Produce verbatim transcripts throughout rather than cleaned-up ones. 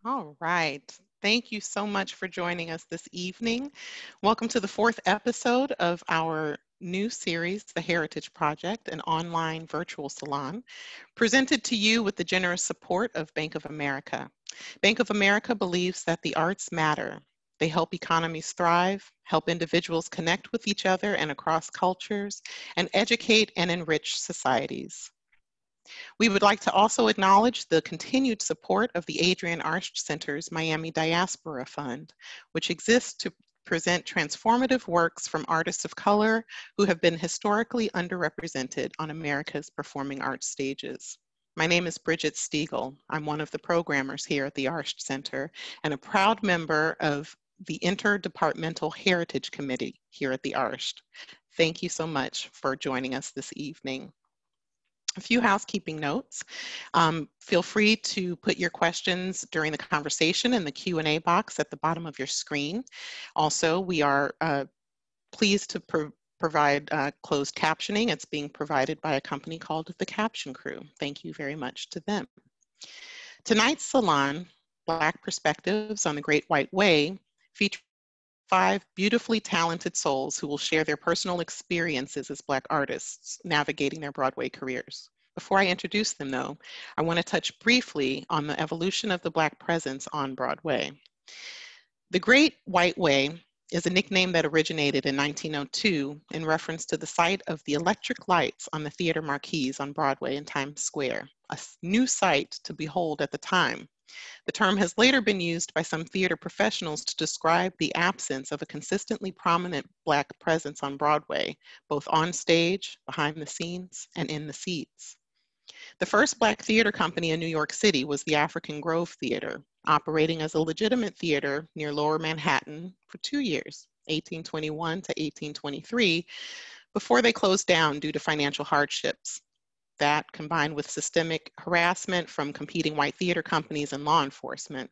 All right. Thank you so much for joining us this evening. Welcome to the fourth episode of our new series, The Heritage Project, an online virtual salon, presented to you with the generous support of Bank of America. Bank of America believes that the arts matter. They help economies thrive, help individuals connect with each other and across cultures, and educate and enrich societies. We would like to also acknowledge the continued support of the Adrienne Arsht Center's Miami Diaspora Fund, which exists to present transformative works from artists of color who have been historically underrepresented on America's performing arts stages. My name is Bridget Stiegel. I'm one of the programmers here at the Arsht Center and a proud member of the Interdepartmental Heritage Committee here at the Arsht. Thank you so much for joining us this evening. A few housekeeping notes. Um, feel free to put your questions during the conversation in the Q and A box at the bottom of your screen. Also, we are uh, pleased to pro provide uh, closed captioning. It's being provided by a company called The Caption Crew. Thank you very much to them. Tonight's salon, Black Perspectives on the Great White Way, features five beautifully talented souls who will share their personal experiences as Black artists navigating their Broadway careers. Before I introduce them though, I want to touch briefly on the evolution of the Black presence on Broadway. The Great White Way is a nickname that originated in nineteen oh two in reference to the sight of the electric lights on the theater marquees on Broadway in Times Square, a new sight to behold at the time. The term has later been used by some theater professionals to describe the absence of a consistently prominent Black presence on Broadway, both on stage, behind the scenes, and in the seats. The first Black theater company in New York City was the African Grove Theater, operating as a legitimate theater near Lower Manhattan for two years, eighteen twenty-one to eighteen twenty-three, before they closed down due to financial hardships. That, combined with systemic harassment from competing white theater companies and law enforcement.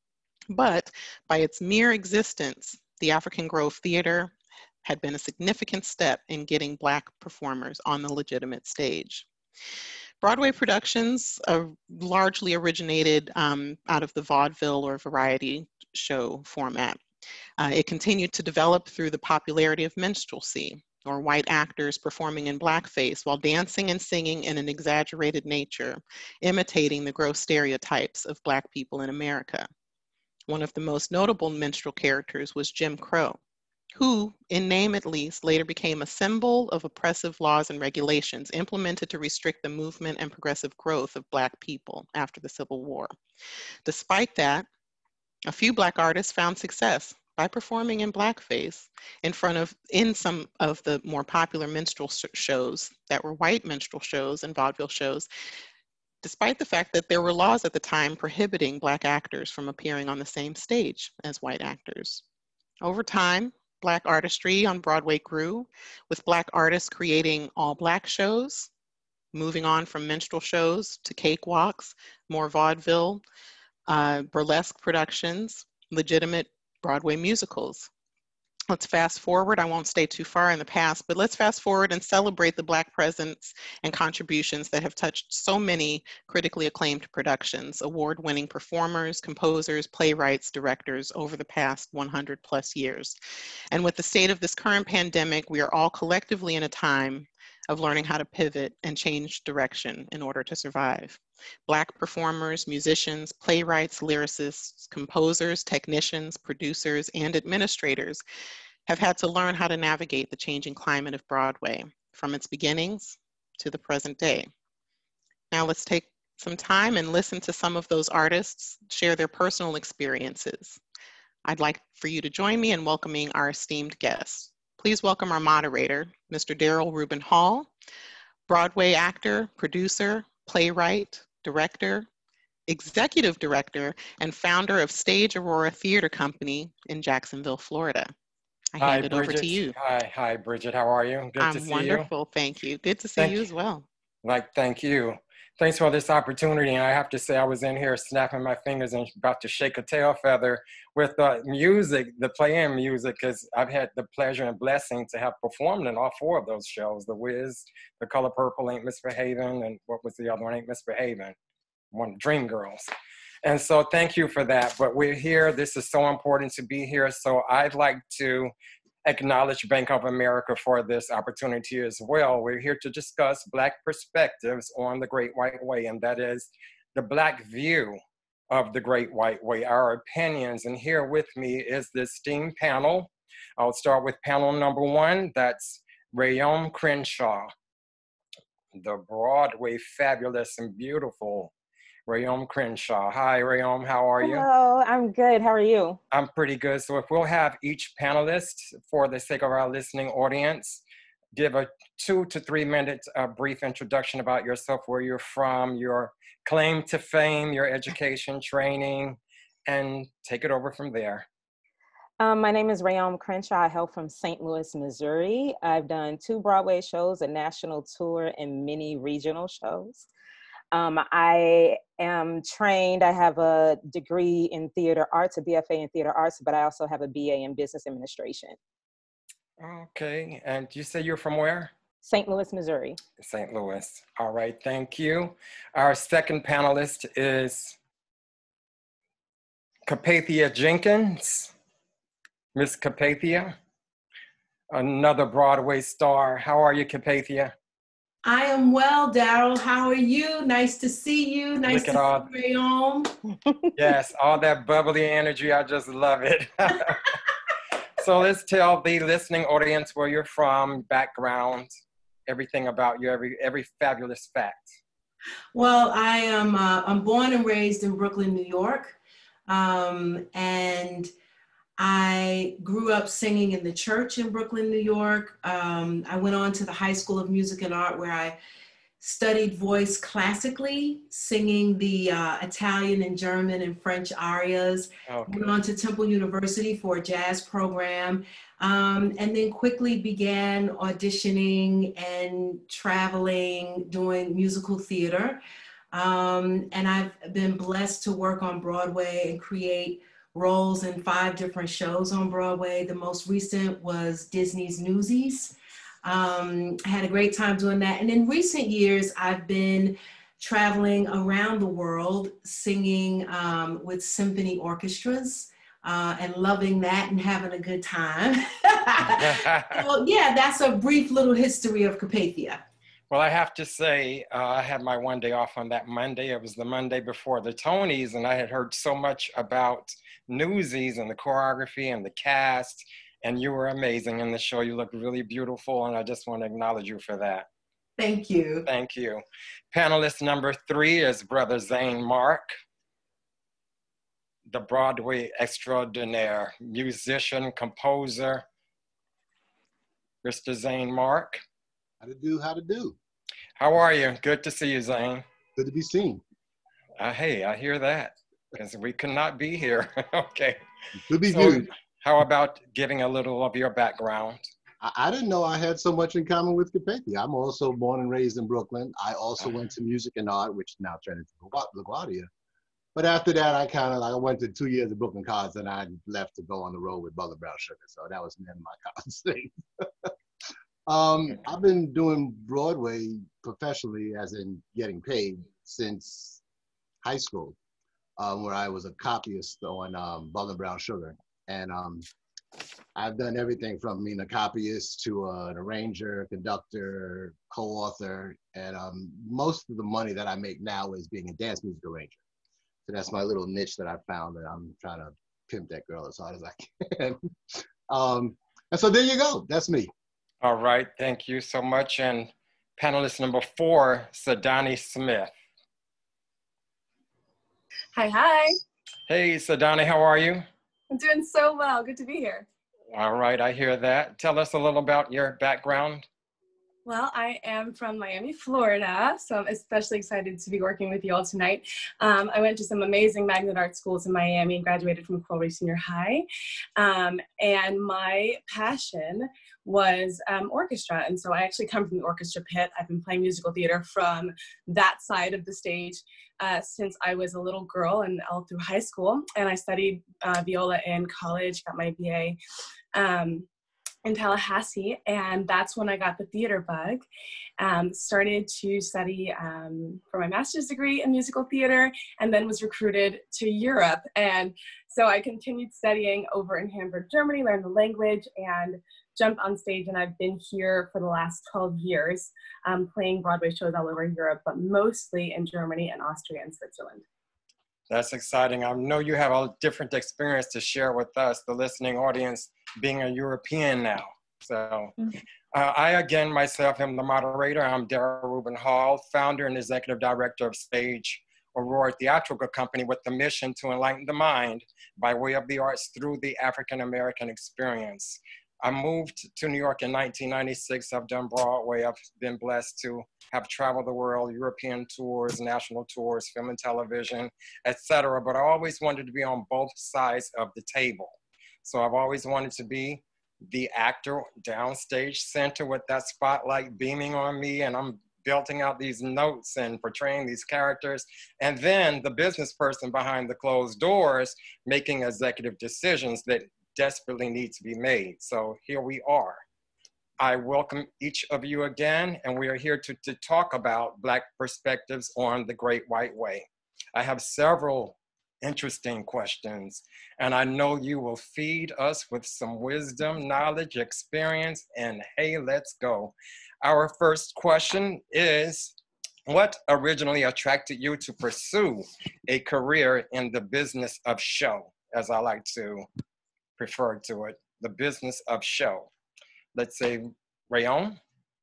But by its mere existence, the African Grove Theater had been a significant step in getting Black performers on the legitimate stage. Broadway productions uh, largely originated um, out of the vaudeville or variety show format. Uh, it continued to develop through the popularity of minstrelsy, or white actors performing in blackface while dancing and singing in an exaggerated nature, imitating the gross stereotypes of Black people in America. One of the most notable minstrel characters was Jim Crow, who, in name at least, later became a symbol of oppressive laws and regulations implemented to restrict the movement and progressive growth of Black people after the Civil War. Despite that, a few Black artists found success by performing in blackface in front of, in some of the more popular minstrel sh shows that were white minstrel shows and vaudeville shows, despite the fact that there were laws at the time prohibiting Black actors from appearing on the same stage as white actors. Over time, Black artistry on Broadway grew, with Black artists creating all Black shows, moving on from minstrel shows to cakewalks, more vaudeville, uh, burlesque productions, legitimate Broadway musicals. Let's fast forward. I won't stay too far in the past, but let's fast forward and celebrate the Black presence and contributions that have touched so many critically acclaimed productions, award-winning performers, composers, playwrights, directors over the past one hundred plus years. And with the state of this current pandemic, we are all collectively in a time of learning how to pivot and change direction in order to survive. Black performers, musicians, playwrights, lyricists, composers, technicians, producers, and administrators have had to learn how to navigate the changing climate of Broadway from its beginnings to the present day. Now let's take some time and listen to some of those artists share their personal experiences. I'd like for you to join me in welcoming our esteemed guests. Please welcome our moderator, Mister Daryl Rubin Hall, Broadway actor, producer, playwright, director, executive director, and founder of Stage Aurora Theater Company in Jacksonville, Florida. I Hi, hand it Bridget. over to you. Hi, hi, Bridget. How are you? Good I'm to see wonderful, you. thank you. Good to see Thank you you. as well. Like, thank you. Thanks for this opportunity. And I have to say, I was in here snapping my fingers and about to shake a tail feather with the music, the play-in music, because I've had the pleasure and blessing to have performed in all four of those shows: The Wiz, The Color Purple, Ain't Misbehaving, and what was the other one? Ain't Misbehaving. One, Dreamgirls. And so thank you for that. But we're here. This is so important to be here. So I'd like to acknowledge Bank of America for this opportunity as well. We're here to discuss Black perspectives on the Great White Way, and that is the Black view of the Great White Way, our opinions. And here with me is this esteemed panel. I'll start with panel number one. That's Rayom Crenshaw, the Broadway fabulous and beautiful Rayom Crenshaw. Hi, Rayom, how are you? Hello, I'm good. How are you? I'm pretty good. So if we'll have each panelist, for the sake of our listening audience, give a two to three minute uh, brief introduction about yourself, where you're from, your claim to fame, your education, training, and take it over from there. Um, my name is Rayom Crenshaw. I hail from Saint Louis, Missouri. I've done two Broadway shows, a national tour, and many regional shows. Um, I am trained, I have a degree in theater arts, a B F A in theater arts, but I also have a B A in business administration. Okay, and you say you're from where? Saint Louis, Missouri. Saint Louis. All right, thank you. Our second panelist is Capathia Jenkins. Miss Capathia, another Broadway star. How are you, Capathia? I am well, Daryl. How are you? Nice to see you. Nice Look to at all, see you, Rayom. yes, all that bubbly energy. I just love it. So let's tell the listening audience where you're from, background, everything about you, every every fabulous fact. Well, I am. Uh, I'm born and raised in Brooklyn, New York, um, and I grew up singing in the church in Brooklyn, New York. Um, I went on to the High School of Music and Art, where I studied voice classically, singing the uh, Italian and German and French arias. Okay. Went on to Temple University for a jazz program, um, and then quickly began auditioning and traveling, doing musical theater. Um, and I've been blessed to work on Broadway and create roles in five different shows on Broadway. The most recent was Disney's Newsies. Um, I had a great time doing that. And in recent years, I've been traveling around the world singing um, with symphony orchestras uh, and loving that and having a good time. So yeah, that's a brief little history of Capathia. Well, I have to say, uh, I had my one day off on that Monday. It was the Monday before the Tonys, and I had heard so much about Newsies and the choreography and the cast, and you were amazing in the show. You looked really beautiful, and I just want to acknowledge you for that. Thank you. Thank you. Panelist number three is Brother Zane Mark, the Broadway extraordinaire, musician, composer. Mister Zane Mark. How to do, how to do. How are you? Good to see you, Zane. Good to be seen. Uh, hey, I hear that, because we could not be here. Okay. Could be so viewed. How about giving a little of your background? I, I didn't know I had so much in common with Capathia. I'm also born and raised in Brooklyn. I also went to music and art, which now turned into LaGuardia. But after that, I kind of like, I went to two years of Brooklyn College, and I left to go on the road with Butler Brown Sugar. So that was the end of my college thing. Um, I've been doing Broadway professionally, as in getting paid, since high school, um, where I was a copyist on um, Butler Brown Sugar. And um, I've done everything from being a copyist to uh, an arranger, conductor, co-author. And um, most of the money that I make now is being a dance music arranger. So that's my little niche that I found, that I'm trying to pimp that girl as hard as I can. um, and so there you go, that's me. All right, thank you so much. And panelist number four, Sadani Smith. Hi, hi. Hey, Sadani, how are you? I'm doing so well, good to be here. All right, I hear that. Tell us a little about your background. Well, I am from Miami, Florida, so I'm especially excited to be working with you all tonight. Um, I went to some amazing magnet art schools in Miami and graduated from Coral Reef Senior High. Um, and my passion was um, orchestra. And so I actually come from the orchestra pit. I've been playing musical theater from that side of the stage uh, since I was a little girl and all through high school. And I studied uh, viola in college, got my B A. Um, in Tallahassee, and that's when I got the theater bug. Um, started to study um, for my master's degree in musical theater, and then was recruited to Europe. And so I continued studying over in Hamburg, Germany, learned the language, and jumped on stage. And I've been here for the last twelve years, um, playing Broadway shows all over Europe, but mostly in Germany and Austria and Switzerland. That's exciting. I know you have a different experience to share with us, the listening audience, being a European now. So uh, I, again, myself am the moderator. I'm Darrell Rubin Hall, founder and executive director of Stage Aurora Theatrical Company, with the mission to enlighten the mind by way of the arts through the African-American experience. I moved to New York in nineteen ninety-six. I've done Broadway. I've been blessed to have traveled the world, European tours, national tours, film and television, et cetera. But I always wanted to be on both sides of the table. So I've always wanted to be the actor downstage center with that spotlight beaming on me, and I'm belting out these notes and portraying these characters. And then the business person behind the closed doors making executive decisions that desperately need to be made. So here we are. I welcome each of you again, and we are here to, to talk about Black perspectives on the Great White Way. I have several interesting questions, and I know you will feed us with some wisdom, knowledge, experience, and hey, let's go. Our first question is, what originally attracted you to pursue a career in the business of show, as I like to refer to it, the business of show? Let's say, Rayon?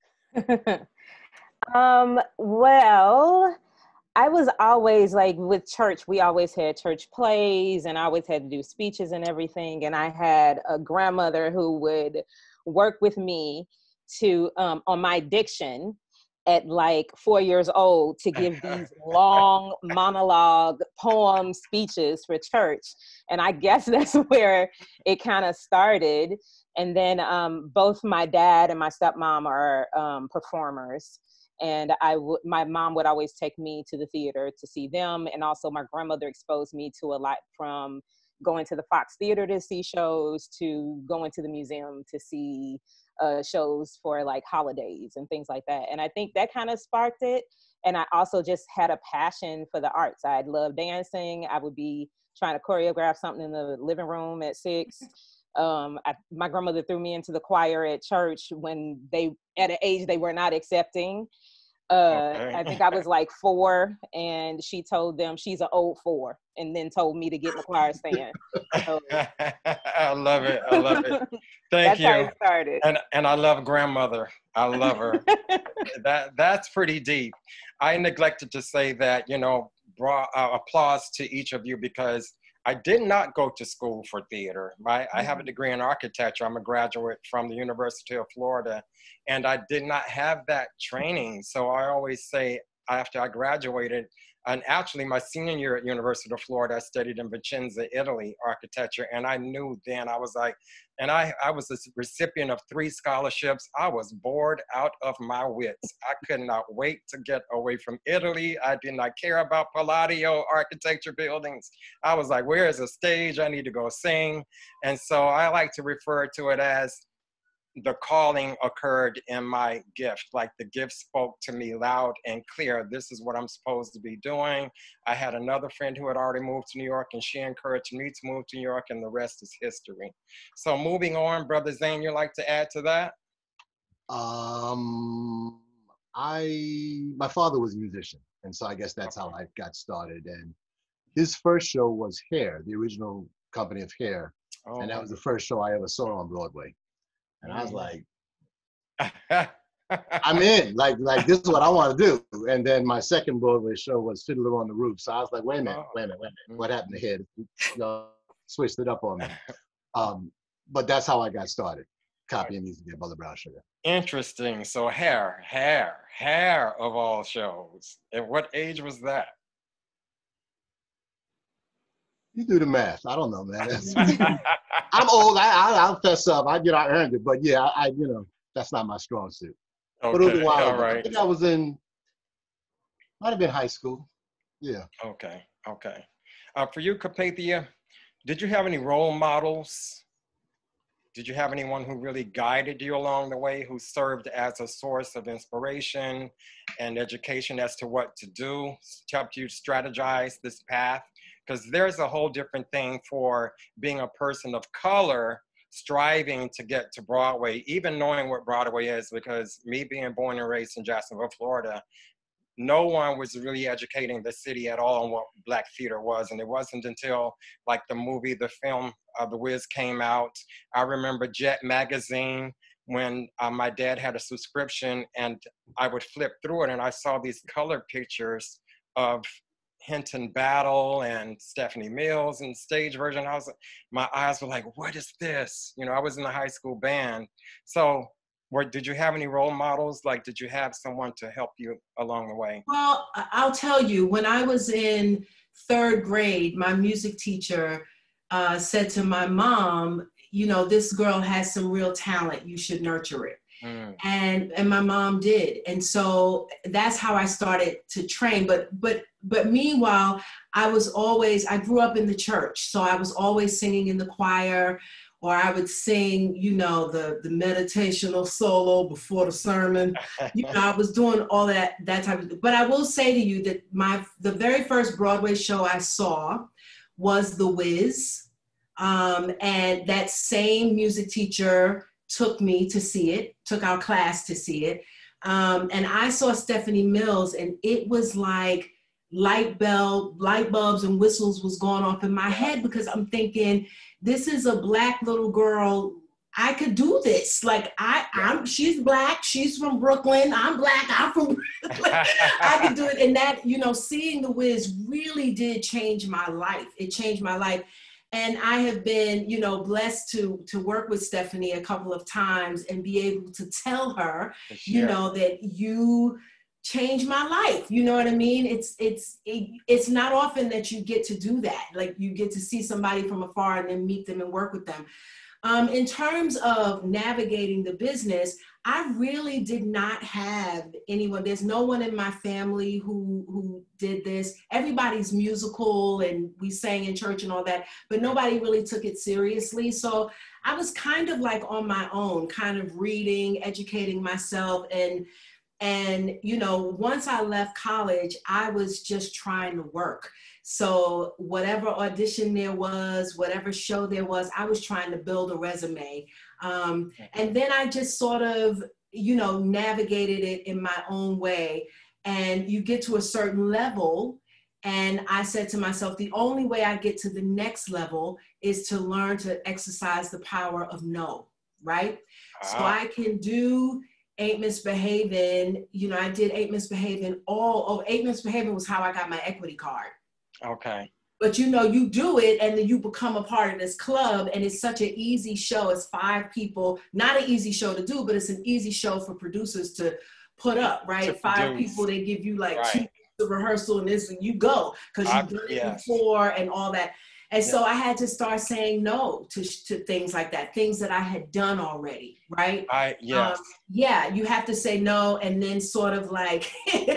um, well, I was always like with church, we always had church plays and I always had to do speeches and everything. And I had a grandmother who would work with me to, um, on my diction at like four years old to give these long monologue poem speeches for church. And I guess that's where it kind of started. And then um, both my dad and my stepmom are um, performers. And I w- my mom would always take me to the theater to see them. And also my grandmother exposed me to a lot, from going to the Fox Theater to see shows to going to the museum to see uh, shows for like holidays and things like that. And I think that kind of sparked it. And I also just had a passion for the arts. I love dancing. I would be trying to choreograph something in the living room at six. Um, I, my grandmother threw me into the choir at church when they, at an age they were not accepting. Uh, Okay. I think I was like four, and she told them she's an old four, and then told me to get in the choir stand. So, I love it. I love it. Thank that's you. how it started. And and I love grandmother. I love her. that that's pretty deep. I neglected to say that, you know, bra, uh, applause to each of you, because I did not go to school for theater. I, I have a degree in architecture. I'm a graduate from the University of Florida, and I did not have that training. So I always say, after I graduated, and actually my senior year at University of Florida, I studied in Vicenza, Italy, architecture. And I knew then, I was like, and I, I was a recipient of three scholarships. I was bored out of my wits. I could not wait to get away from Italy. I did not care about Palladio architecture buildings. I was like, where is a stage? I need to go sing. And so I like to refer to it as the calling occurred in my gift. Like the gift spoke to me loud and clear. This is what I'm supposed to be doing. I had another friend who had already moved to New York, and she encouraged me to move to New York, and the rest is history. So moving on, Brother Zane, you'd like to add to that? Um, I, my father was a musician, and so I guess that's how I got started. And his first show was Hair, the original company of Hair. Oh. And that was the first show I ever saw on Broadway. And I was like, I'm in, like, like this is what I want to do. And then my second Broadway show was Fiddler on the Roof. So I was like, wait a minute, wait a minute, wait a minute. What happened to Head? You know, switched it up on me. Um, but that's how I got started, copying music at Brother Brown Sugar. Interesting. So Hair, Hair, Hair of all shows. At what age was that? You do the math. I don't know, man. I'm old. I, I, I'll fess up. I, you know, I earned it. But yeah, I, I you know, that's not my strong suit. Okay, but it was a while all ago. right. I think I was in, might have been high school. Yeah. Okay, okay. Uh, for you, Carpathia, did you have any role models did you have anyone who really guided you along the way, who served as a source of inspiration and education as to what to do, helped you strategize this path? Because there's a whole different thing for being a person of color striving to get to Broadway, even knowing what Broadway is, because me being born and raised in Jacksonville, Florida, no one was really educating the city at all on what Black theater was. And it wasn't until like the movie, the film, uh, The Wiz came out. I remember Jet magazine when uh, my dad had a subscription, and I would flip through it and I saw these color pictures of Hinton Battle and Stephanie Mills and stage version. I was, my eyes were like, what is this? You know, I was in the high school band. So Where, did you have any role models? Like, did you have someone to help you along the way? Well, I'll tell you, when I was in third grade, my music teacher uh, said to my mom, you know, this girl has some real talent, you should nurture it. Mm. And and my mom did. And so that's how I started to train. But but but meanwhile, I was always, I grew up in the church. So I was always singing in the choir, or I would sing, you know, the, the meditational solo before the sermon. You know, I was doing all that, that type of thing. But I will say to you that my, the very first Broadway show I saw was The Wiz. Um, and that same music teacher took me to see it, took our class to see it. Um, and I saw Stephanie Mills, and it was like light bulb, light bulbs and whistles was going off in my head, because I'm thinking, this is a Black little girl. I could do this. Like I, I'm, she's Black, she's from Brooklyn. I'm Black, I'm from Brooklyn. I could do it. And that, you know, seeing The Wiz really did change my life. It changed my life. And I have been, you know, blessed to, to work with Stephanie a couple of times and be able to tell her, sure. you know, that you changed my life. You know what I mean? It's, it's, it, it's not often that you get to do that. Like you get to see somebody from afar and then meet them and work with them. Um, in terms of navigating the business, I really did not have anyone. There's no one in my family who, who did this. Everybody's musical and we sang in church and all that, but nobody really took it seriously. So I was kind of like on my own, kind of reading, educating myself. And, and you know, once I left college, I was just trying to work. So whatever audition there was, whatever show there was, I was trying to build a resume. Um, and then I just sort of, you know, navigated it in my own way. And you get to a certain level. And I said to myself, the only way I get to the next level is to learn to exercise the power of no, right? Ah. So I can do Ain't Misbehaving. You know, I did Ain't Misbehaving all, oh, Ain't Misbehaving was how I got my equity card. Okay. But you know, you do it and then you become a part of this club, and it's such an easy show. It's five people, not an easy show to do, but it's an easy show for producers to put up, right? Five people, they give you like right. two the rehearsal and this, and you go because you've done it yes. before and all that. And yes. so I had to start saying no to, to things like that, things that I had done already, right? I, yes. Um, yeah, you have to say no and then sort of like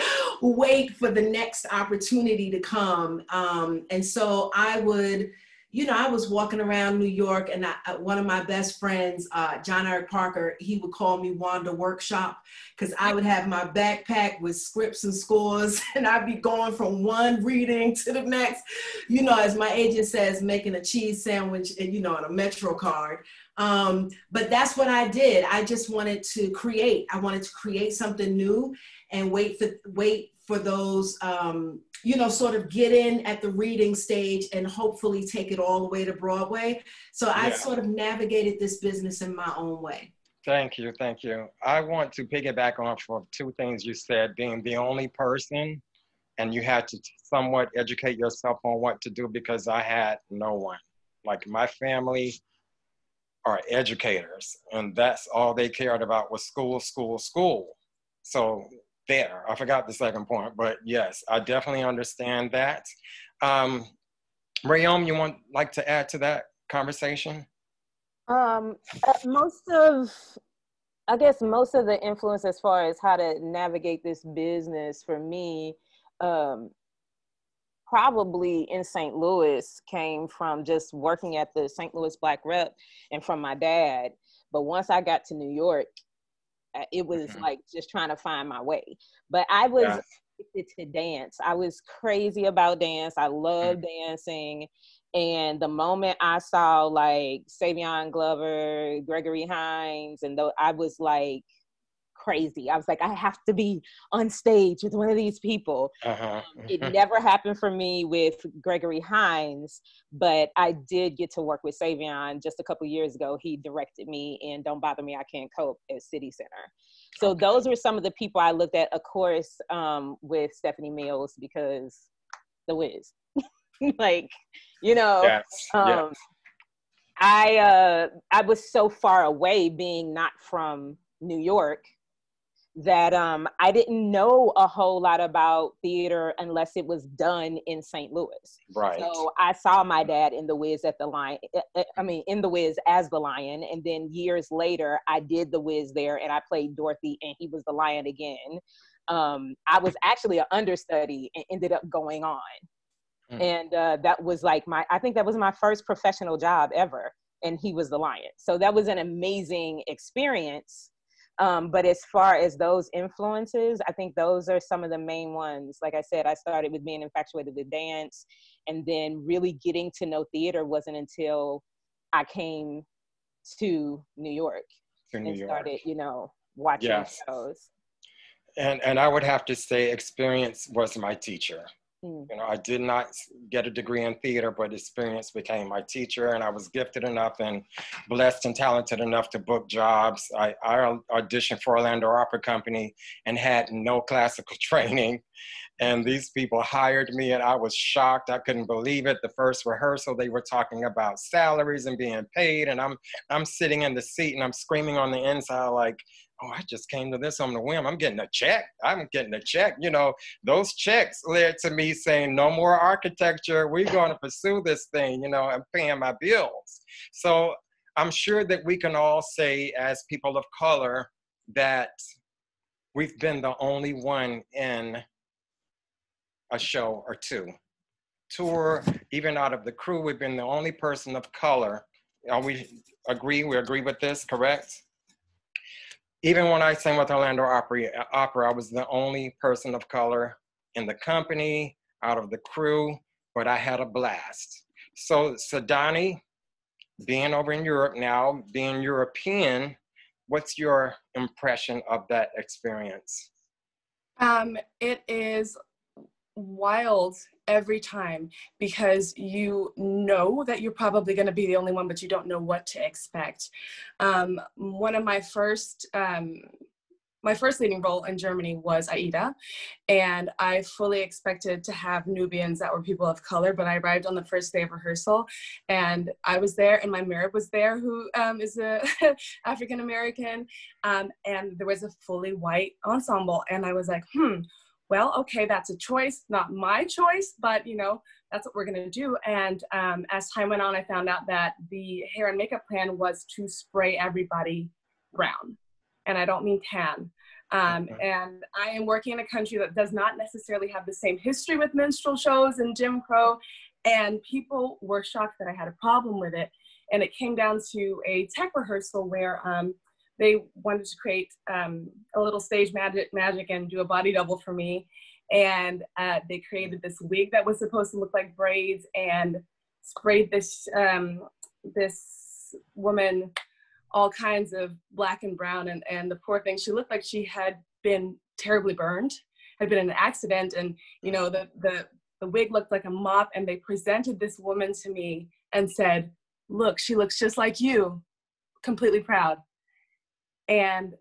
wait for the next opportunity to come. Um, and so I would, you know, I was walking around New York, and I, one of my best friends, uh, John Eric Parker, he would call me Wanda Workshop, because I would have my backpack with scripts and scores, and I'd be going from one reading to the next, you know, as my agent says, making a cheese sandwich, and, you know, on a Metro card. Um, but that's what I did. I just wanted to create. I wanted to create something new and wait for, wait for those, um, you know, sort of get in at the reading stage and hopefully take it all the way to Broadway. So I yeah. sort of navigated this business in my own way. Thank you, thank you. I want to piggyback off of two things you said, being the only person, and you had to somewhat educate yourself on what to do, because I had no one. Like my family are educators, and that's all they cared about was school, school, school. So there, I forgot the second point, but yes, I definitely understand that. Um, Rayom, you want like to add to that conversation? Um, most of, I guess most of the influence as far as how to navigate this business for me, um, probably in Saint Louis came from just working at the Saint Louis Black Rep and from my dad. But once I got to New York, it was mm-hmm. like just trying to find my way. But I was yeah. addicted to dance. I was crazy about dance. I loved mm-hmm. dancing. And the moment I saw like Savion Glover, Gregory Hines, and th- I was like crazy. I was like, I have to be on stage with one of these people. Uh-huh. um, it never happened for me with Gregory Hines, but I did get to work with Savion just a couple years ago. He directed me in Don't Bother Me, I Can't Cope at City Center. So okay. those were some of the people I looked at, of course, um, with Stephanie Mills, because the Wiz. Like, you know, yes. um, yes. I uh, I was so far away, being not from New York, that um, I didn't know a whole lot about theater unless it was done in Saint Louis. Right. So I saw my dad in The Wiz at the Lion, I mean, in The Wiz as the Lion. And then years later, I did The Wiz there and I played Dorothy and he was the Lion again. Um, I was actually an understudy and ended up going on. Mm. And uh, that was like my, I think that was my first professional job ever. And he was the Lion. So that was an amazing experience. Um, but as far as those influences, I think those are some of the main ones. Like I said, I started with being infatuated with dance, and then really getting to know theater wasn't until I came to New York to New and York. started, you know, watching yes. shows. And, and I would have to say experience was my teacher. Mm. You know, I did not get a degree in theater, but experience became my teacher, and I was gifted enough and blessed and talented enough to book jobs. I, I auditioned for Orlando Opera Company and had no classical training, and these people hired me, and I was shocked. I couldn't believe it. The first rehearsal, they were talking about salaries and being paid, and I'm I'm sitting in the seat and I'm screaming on the inside like, oh, I just came to this on the whim. I'm getting a check. I'm getting a check. You know, those checks led to me saying, no more architecture. We're going to pursue this thing, you know, and paying my bills. So I'm sure that we can all say as people of color that we've been the only one in a show or two. Tour, even out of the crew, we've been the only person of color. Are we agree? We agree with this, correct? Even when I sang with Orlando Opera, Opera, I was the only person of color in the company, out of the crew, but I had a blast. So, Sadani, being over in Europe now, being European, what's your impression of that experience? Um, it is wild every time, because you know that you're probably going to be the only one, but you don't know what to expect. Um, one of my first, um, my first leading role in Germany was Aida, and I fully expected to have Nubians that were people of color, but I arrived on the first day of rehearsal, and I was there, and my mirror was there, who um, is a African American, um, and there was a fully white ensemble, and I was like, hmm, well, okay, that's a choice, not my choice, but you know, that's what we're gonna do. And um, as time went on, I found out that the hair and makeup plan was to spray everybody brown. And I don't mean tan. Um, okay. And I am working in a country that does not necessarily have the same history with minstrel shows and Jim Crow. And people were shocked that I had a problem with it. And it came down to a tech rehearsal where um, they wanted to create um, a little stage magic, magic and do a body double for me. And uh, they created this wig that was supposed to look like braids and sprayed this, um, this woman all kinds of black and brown. And, and the poor thing, she looked like she had been terribly burned, had been in an accident. And, you know, the, the, the wig looked like a mop. And they presented this woman to me and said, look, she looks just like you, completely proud. And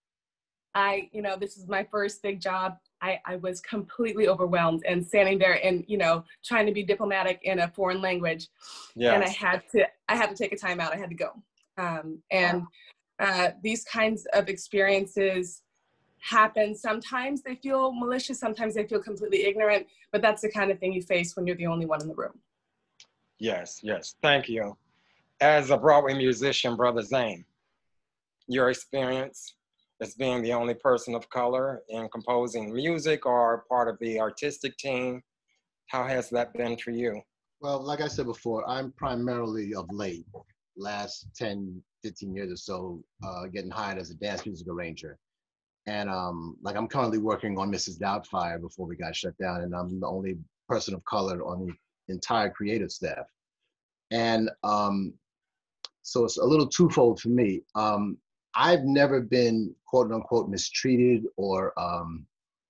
I, you know, this is my first big job. I, I was completely overwhelmed and standing there and, you know, trying to be diplomatic in a foreign language. Yes. And I had to, I had to take a time out. I had to go. Um, and uh, these kinds of experiences happen. Sometimes they feel malicious. Sometimes they feel completely ignorant, but that's the kind of thing you face when you're the only one in the room. Yes, yes. Thank you. As a Broadway musician, Brother Zane, your experience as being the only person of color in composing music or part of the artistic team, How has that been for you? Well, like I said before, I'm primarily of late, last ten, fifteen years or so, uh, getting hired as a dance music arranger. And um, like I'm currently working on Missus Doubtfire before we got shut down, and I'm the only person of color on the entire creative staff. And um, so it's a little twofold for me. Um, I've never been quote unquote mistreated or um,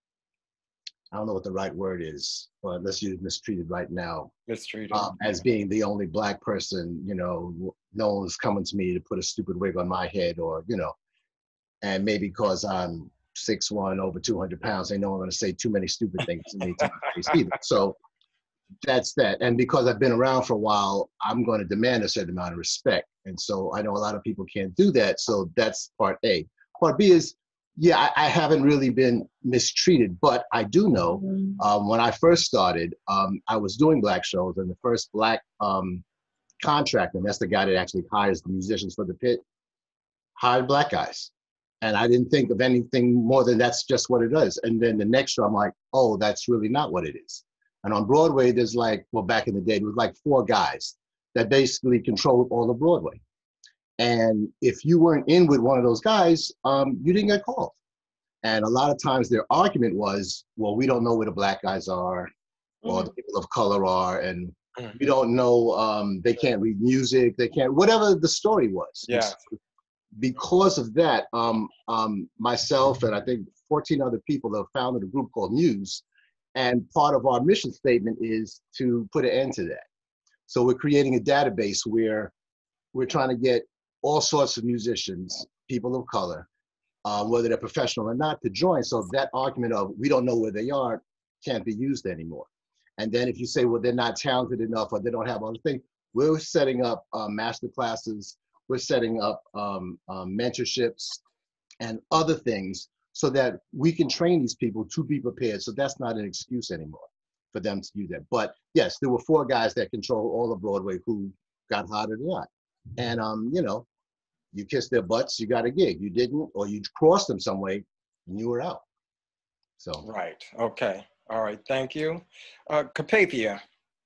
I don't know what the right word is, but let's use mistreated right now. Mistreated. Um, as being the only Black person, you know, no one's coming to me to put a stupid wig on my head or, you know, and maybe because I'm six one, over two hundred pounds, they know I'm gonna say too many stupid things to me to my face either. So that's that. And because I've been around for a while, I'm gonna demand a certain amount of respect. And so I know a lot of people can't do that. So that's part A. Part B is, yeah, I, I haven't really been mistreated, but I do know um, when I first started, um, I was doing Black shows, and the first Black um, contractor, and that's the guy that actually hires the musicians for the pit, hired Black guys. And I didn't think of anything more than that's just what it is. And then the next show, I'm like, oh, that's really not what it is. And on Broadway, there's like, well, back in the day, there was like four guys that basically controlled all of Broadway. And if you weren't in with one of those guys, um, you didn't get called. And a lot of times their argument was, well, we don't know where the Black guys are, or the people of color are, and we don't know, um, they can't read music, they can't, whatever the story was. Yeah. Because of that, um, um, myself and I think fourteen other people have founded a group called Muse. And part of our mission statement is to put an end to that. So we're creating a database where we're trying to get all sorts of musicians, people of color, uh, whether they're professional or not, to join. So that argument of we don't know where they are can't be used anymore. And then if you say, well, they're not talented enough or they don't have all the things, we're setting up uh, master classes, we're setting up um, um, mentorships and other things so that we can train these people to be prepared. So that's not an excuse anymore for them to do that. But yes, there were four guys that control all of Broadway who got hired or not. And, um, you know, you kissed their butts, you got a gig. You didn't, or you crossed them some way, and you were out. So. Right, okay. All right, thank you. Uh, Capathia,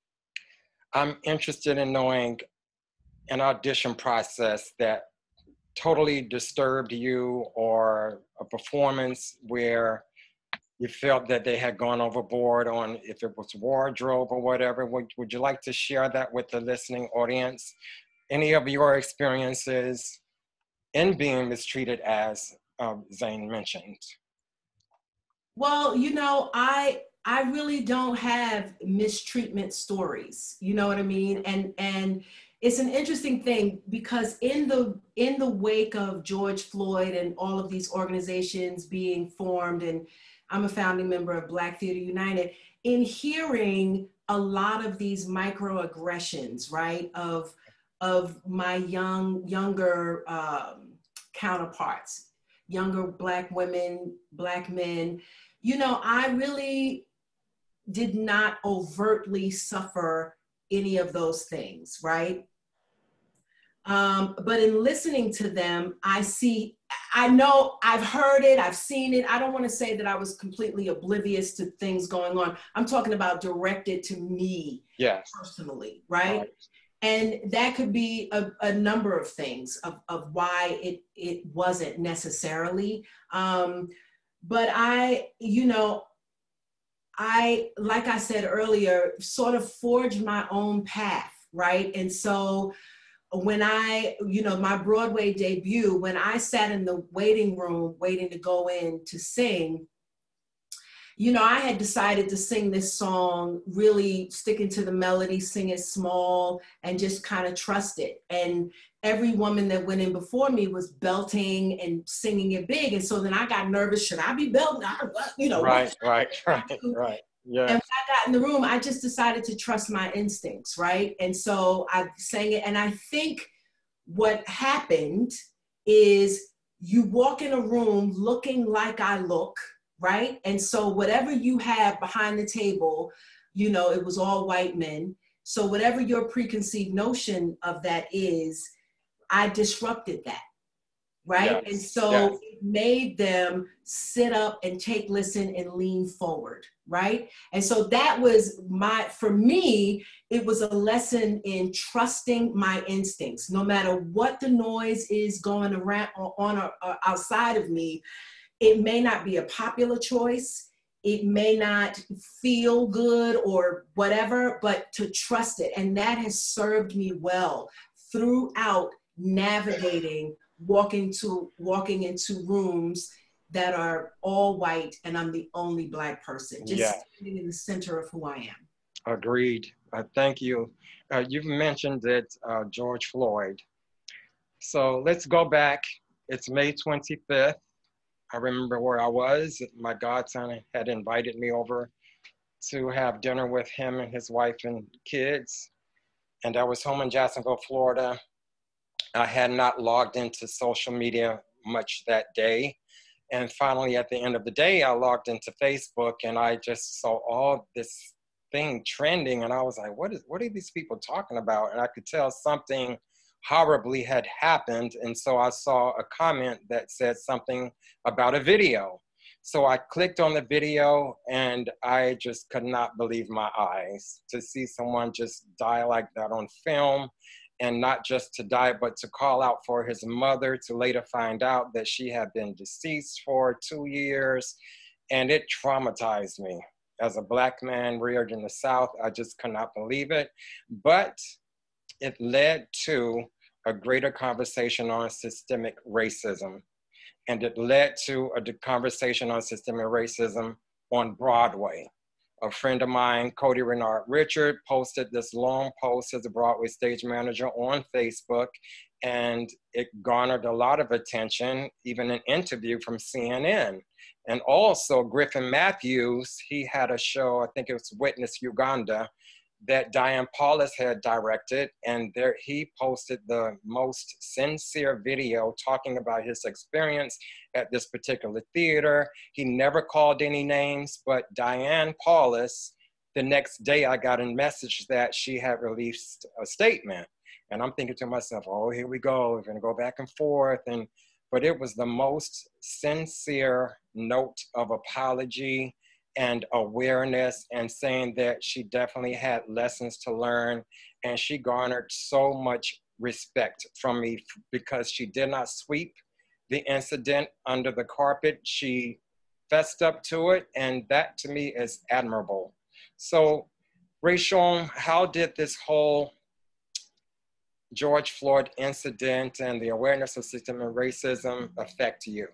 I'm interested in knowing an audition process that totally disturbed you, or a performance where you felt that they had gone overboard on, if it was wardrobe or whatever. Would, would you like to share that with the listening audience? Any of your experiences in being mistreated, as uh, Zane mentioned? Well, you know, I I really don't have mistreatment stories. You know what I mean? And and it's an interesting thing because in the in the wake of George Floyd and all of these organizations being formed, and I'm a founding member of Black Theater United, in hearing a lot of these microaggressions, right, of of my young younger um, counterparts, younger Black women, Black men, you know, I really did not overtly suffer any of those things, right? Um, but in listening to them, I see, I know I've heard it, I've seen it. I don't want to say that I was completely oblivious to things going on. I'm talking about directed to me, yes, personally, right? right. And that could be a, a number of things of, of why it, it wasn't necessarily. Um, but I, you know, I, like I said earlier, sort of forged my own path, right? And so when I, you know, my Broadway debut, when I sat in the waiting room waiting to go in to sing, you know, I had decided to sing this song, really sticking to the melody, sing it small, and just kind of trust it. And every woman that went in before me was belting and singing it big. And so then I got nervous. Should I be belting? I, you know, right, right, right, right. Yeah. And when I got in the room, I just decided to trust my instincts, right? And so I sang it. And I think what happened is you walk in a room looking like I look, right? And so whatever you have behind the table, you know, it was all white men. So whatever your preconceived notion of that is, I disrupted that. right? Yes. And so Yes. it made them sit up and take listen and lean forward, right? And so that was my, for me, it was a lesson in trusting my instincts. No matter what the noise is going around on or, or outside of me, it may not be a popular choice. It may not feel good or whatever, but to trust it. And that has served me well throughout navigating walking to walking into rooms that are all white and I'm the only Black person, just Yeah. standing in the center of who I am. Agreed. Uh, thank you. Uh, you've mentioned it, uh, George Floyd. So let's go back. It's May twenty-fifth. I remember where I was. My godson had invited me over to have dinner with him and his wife and kids. And I was home in Jacksonville, Florida. I had not logged into social media much that day. And finally, at the end of the day, I logged into Facebook and I just saw all this thing trending. And I was like, what is, what are these people talking about? And I could tell something horribly had happened. And so I saw a comment that said something about a video. So I clicked on the video and I just could not believe my eyes to see someone just die like that on film. And not just to die, but to call out for his mother, to later find out that she had been deceased for two years. And it traumatized me. As a Black man reared in the South, I just could not believe it. But it led to a greater conversation on systemic racism. And it led to a conversation on systemic racism on Broadway. A friend of mine, Cody Renard Richard, posted this long post as a Broadway stage manager on Facebook, and it garnered a lot of attention, even an interview from C N N. And also Griffin Matthews, he had a show, I think it was Witness Uganda, that Diane Paulus had directed, and there he posted the most sincere video talking about his experience at this particular theater. He never called any names, but Diane Paulus, the next day I got a message that she had released a statement. And I'm thinking to myself, oh, here we go, we're gonna go back and forth. And but it was the most sincere note of apology and awareness, and saying that she definitely had lessons to learn. And she garnered so much respect from me because she did not sweep the incident under the carpet. She fessed up to it, and that to me is admirable. So, Rayshon, how did this whole George Floyd incident and the awareness of systemic racism affect you?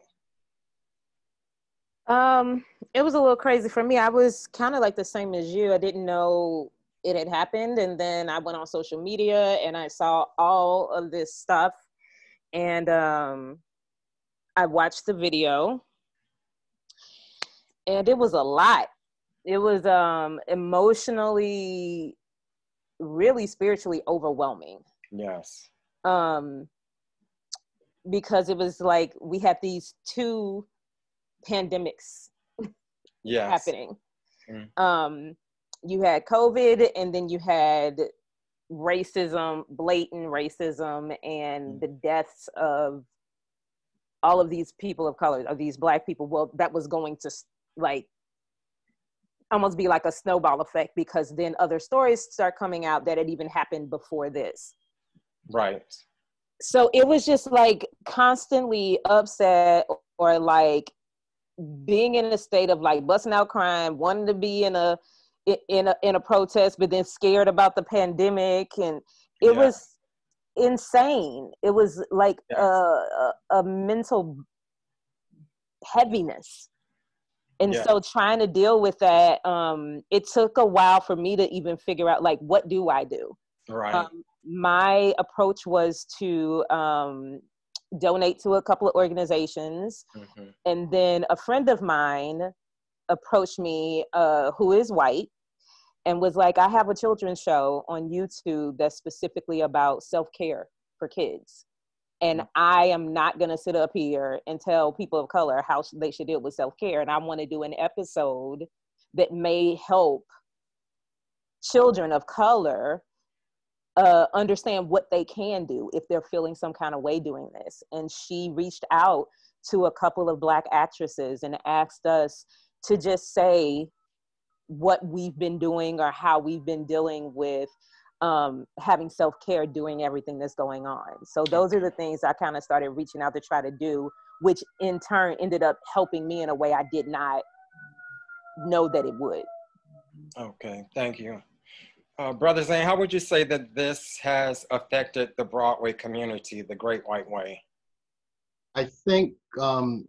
Um, it was a little crazy for me. I was kind of like the same as you. I didn't know it had happened. And then I went on social media and I saw all of this stuff. And um, I watched the video. And it was a lot. It was um, emotionally, really spiritually overwhelming. Yes. Um, because it was like we had these two pandemics yes. happening. Mm. Um, you had COVID, and then you had racism, blatant racism, and Mm. the deaths of all of these people of color, of these Black people. Well, that was going to like almost be like a snowball effect, because then other stories start coming out that had even happened before this. Right. So it was just like constantly upset, or like being in a state of like busting out crying, wanting to be in a in a in a protest, but then scared about the pandemic, and it yeah. was insane. It was like yes. a, a, a mental heaviness, and yeah. so trying to deal with that, um, it took a while for me to even figure out like, what do I do? Right. Um, my approach was to um, donate to a couple of organizations. Mm-hmm. And then a friend of mine approached me, uh, who is white, and was like, I have a children's show on YouTube that's specifically about self-care for kids. And mm-hmm. I am not going to sit up here and tell people of color how they should deal with self-care. And I want to do an episode that may help children of color uh, understand what they can do if they're feeling some kind of way doing this. And she reached out to a couple of Black actresses and asked us to just say what we've been doing or how we've been dealing with um, having self-care during everything that's going on. So those are the things I kind of started reaching out to try to do, which in turn ended up helping me in a way I did not know that it would. Okay, thank you. Uh, Brother Zane, how would you say that this has affected the Broadway community, the Great White Way? I think um,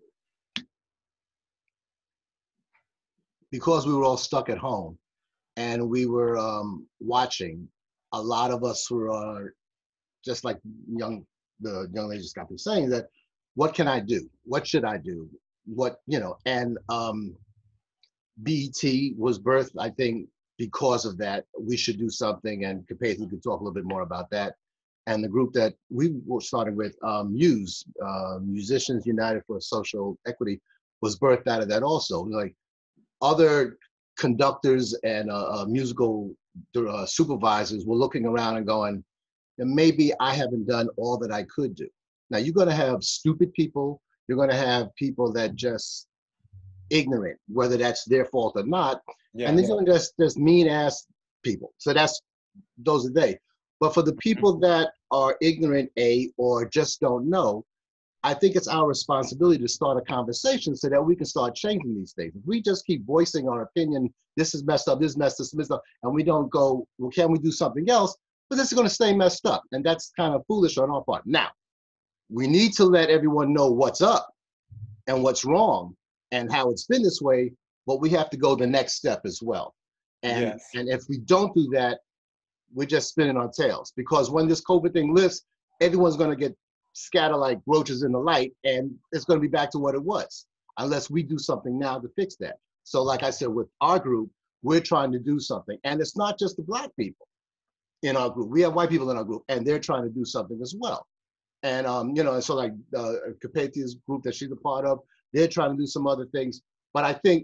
because we were all stuck at home and we were um, watching, a lot of us were uh, just like young, the young lady just got through saying that, what can I do? What should I do? What, you know, and um, B E T was birthed, I think, because of that. We should do something, and Kapathy could talk a little bit more about that. And the group that we were starting with, um, Muse, uh, Musicians United for Social Equity, was birthed out of that also. Like other conductors and uh, uh, musical uh, supervisors were looking around and going, maybe I haven't done all that I could do. Now you're gonna have stupid people, you're gonna have people that just ignorant, whether that's their fault or not. Yeah. And these are just, just mean ass people. So that's, those are they. But for the people that are ignorant, A, or just don't know, I think it's our responsibility to start a conversation so that we can start changing these things. If we just keep voicing our opinion, this is messed up, this is messed up, this is messed up, and we don't go, well, can we do something else? But this is gonna stay messed up. And that's kind of foolish on our part. Now, we need to let everyone know what's up and what's wrong and how it's been this way, but we have to go the next step as well. And, Yes. and if we don't do that, we're just spinning our tails, because when this COVID thing lifts, everyone's gonna get scattered like roaches in the light, and it's gonna be back to what it was, unless we do something now to fix that. So like I said, with our group, we're trying to do something. And it's not just the Black people in our group. We have white people in our group, and they're trying to do something as well. And, um, you know, and so like uh, Kapathy's group that she's a part of, they're trying to do some other things. But I think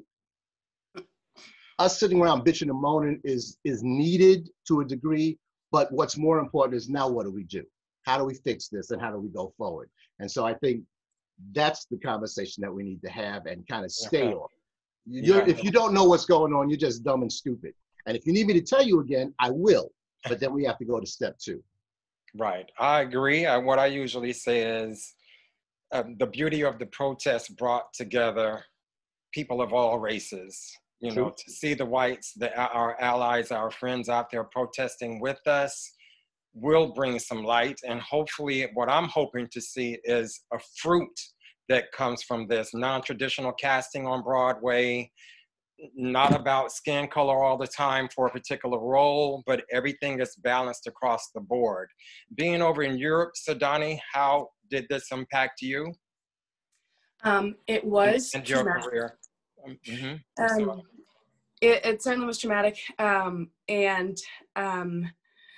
us sitting around bitching and moaning is, is needed to a degree, but what's more important is now what do we do? How do we fix this and how do we go forward? And so I think that's the conversation that we need to have and kind of stay Okay. on. You're, Yeah. if you don't know what's going on, you're just dumb and stupid. And if you need me to tell you again, I will, but then we have to go to step two. Right, I agree. I, what I usually say is um, the beauty of the protest brought together people of all races. You True. know, to see the whites, the, our allies, our friends out there protesting with us will bring some light. And hopefully what I'm hoping to see is a fruit that comes from this non-traditional casting on Broadway, not about skin color all the time for a particular role, but everything is balanced across the board. Being over in Europe, Sadani, how did this impact you? Um, it was and, and your traumatic. career. Um, mm-hmm. Um, it, it certainly was traumatic. Um, and um,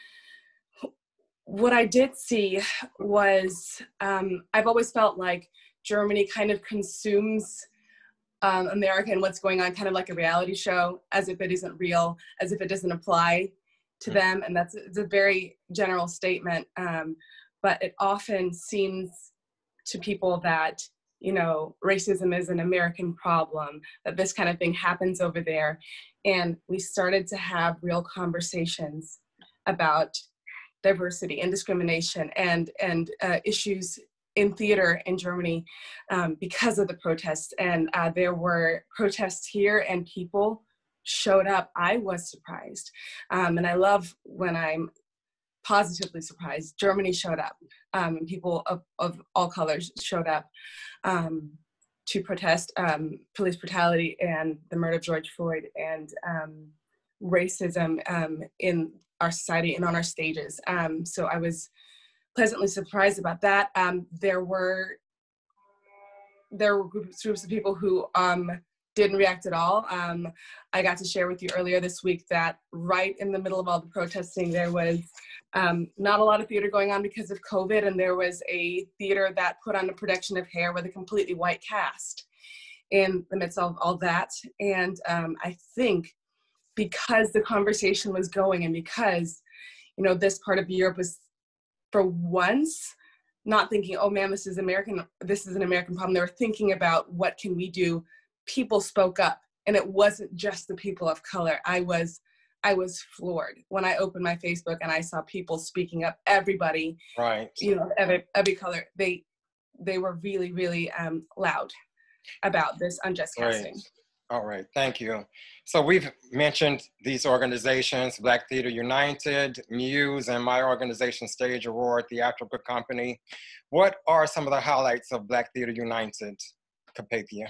what I did see was, um, I've always felt like Germany kind of consumes um, America and what's going on kind of like a reality show, as if it isn't real, as if it doesn't apply to mm-hmm. them. And that's it's a very general statement. Um, but it often seems to people that, you know, racism is an American problem, that this kind of thing happens over there. And we started to have real conversations about diversity and discrimination and, and uh, issues in theater in Germany um, because of the protests. And uh, there were protests here and people showed up. I was surprised. Um, and I love when I'm positively surprised. Germany showed up um, and people of, of all colors showed up um, to protest um, police brutality and the murder of George Floyd and um, racism um, in our society and on our stages. Um, so I was pleasantly surprised about that. Um, there were there were groups, groups of people who um, didn't react at all. Um, I got to share with you earlier this week that right in the middle of all the protesting, there was um, not a lot of theater going on because of COVID, and there was a theater that put on a production of Hair with a completely white cast in the midst of all that. And um, I think because the conversation was going and because you know, this part of Europe was, for once, not thinking, oh man, this is American, this is an American problem. They were thinking about what can we do. People spoke up, and it wasn't just the people of color. I was, I was floored when I opened my Facebook and I saw people speaking up. Everybody, right? You know, every every color. They, they were really, really um, loud about this unjust casting. Right. All right, thank you. So we've mentioned these organizations, Black Theater United, Muse, and my organization, Stage Aurora Theatrical Company. What are some of the highlights of Black Theater United, Carpathia?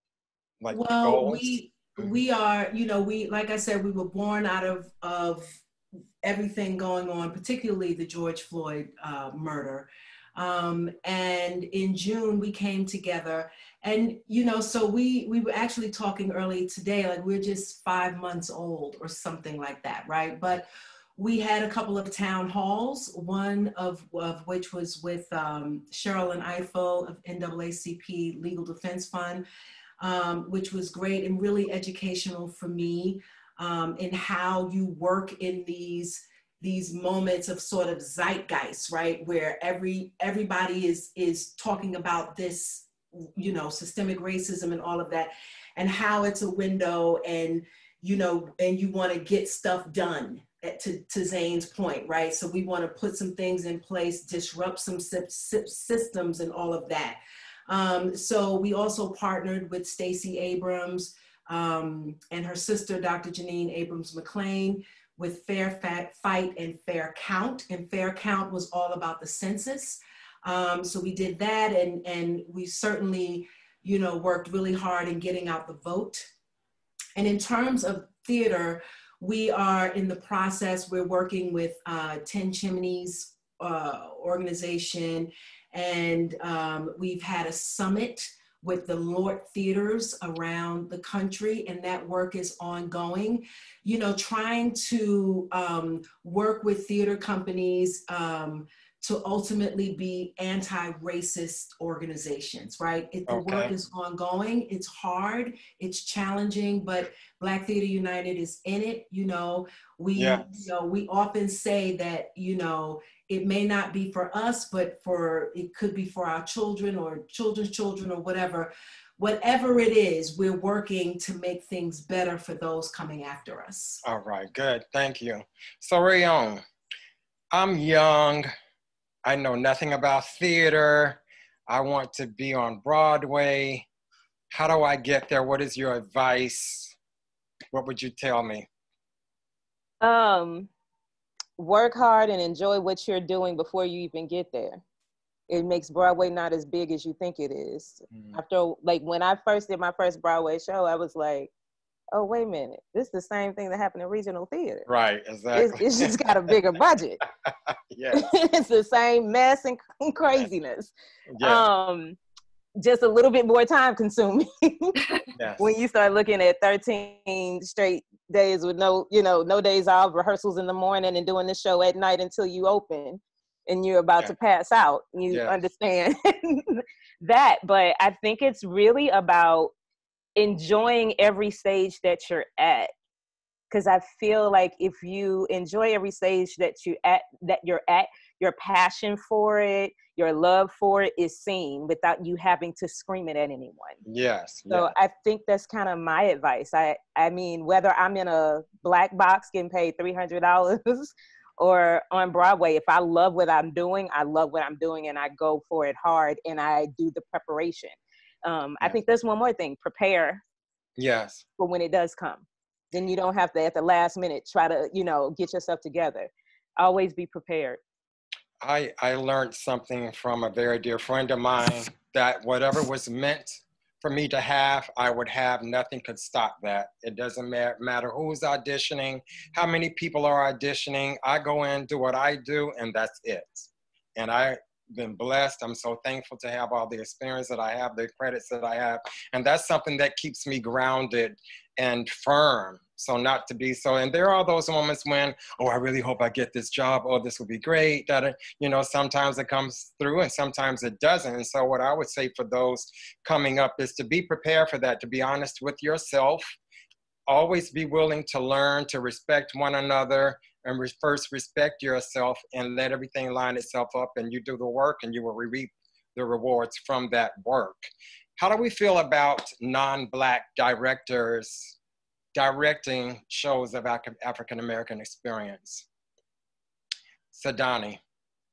Like well, goals? we we are, you know, we, like I said, we were born out of, of everything going on, particularly the George Floyd uh, murder. Um, and in June, we came together, and, you know, so we, we were actually talking early today, like we're just five months old or something like that, right? But we had a couple of town halls, one of, of which was with um, Cheryl and Eiffel of N double A C P Legal Defense Fund, um, which was great and really educational for me um, in how you work in these these moments of sort of zeitgeist, right? Where every everybody is is talking about this, you know, systemic racism and all of that, and how it's a window, and, you know, and you want to get stuff done, to, to Zane's point, right? So we want to put some things in place, disrupt some systems and all of that. Um, so we also partnered with Stacey Abrams um, and her sister, Doctor Janine Abrams McLean, with Fair Fat Fight and Fair Count. And Fair Count was all about the census. Um, so we did that, and, and we certainly, you know, worked really hard in getting out the vote. And in terms of theater, we are in the process, we're working with uh, Ten Chimneys uh, organization, and um, we've had a summit with the Lord theaters around the country, and that work is ongoing. You know, trying to um, work with theater companies um, to ultimately be anti-racist organizations, right? If the Okay. work is ongoing, it's hard, it's challenging, but Black Theater United is in it. You know, we, Yes. you know, we often say that, you know, it may not be for us, but for, it could be for our children or children's children or whatever. Whatever it is, we're working to make things better for those coming after us. All right, good, thank you. So Rayon, I'm young, I know nothing about theater, I want to be on Broadway. How do I get there? What is your advice? What would you tell me? Um, work hard and enjoy what you're doing before you even get there. It makes Broadway not as big as you think it is. Mm. After, like, when I first did my first Broadway show, I was like, oh, wait a minute, this is the same thing that happened in regional theater. Right, exactly. It's, it's just got a bigger budget. Yes. It's the same mess and craziness. Yes. Um, just a little bit more time consuming. Yes. When you start looking at thirteen straight days with no, you know, no days off, rehearsals in the morning, and doing the show at night until you open and you're about yeah. to pass out. You yes. understand that. But I think it's really about enjoying every stage that you're at. Because I feel like if you enjoy every stage that you at that you're at, your passion for it, your love for it is seen without you having to scream it at anyone. Yes. So yes. I think that's kind of my advice. I I mean, whether I'm in a black box getting paid three hundred dollars or on Broadway, if I love what I'm doing, I love what I'm doing, and I go for it hard, and I do the preparation. Um, yes. I think there's one more thing: prepare. Yes. For when it does come. Then you don't have to, at the last minute, try to, you know, get yourself together. Always be prepared. I, I learned something from a very dear friend of mine, that whatever was meant for me to have, I would have. Nothing could stop that. It doesn't matter, matter who's auditioning, how many people are auditioning. I go in, do what I do, and that's it. And I've been blessed. I'm so thankful to have all the experience that I have, the credits that I have. And that's something that keeps me grounded and firm. So not to be so, and there are those moments when, oh, I really hope I get this job. Oh, this will be great. That, you know, sometimes it comes through and sometimes it doesn't. And so what I would say for those coming up is to be prepared for that, to be honest with yourself. always be willing to learn, to respect one another, and re first respect yourself and let everything line itself up, and you do the work and you will reap the rewards from that work. How do we feel about non-Black directors directing shows of African-American experience? Sadani.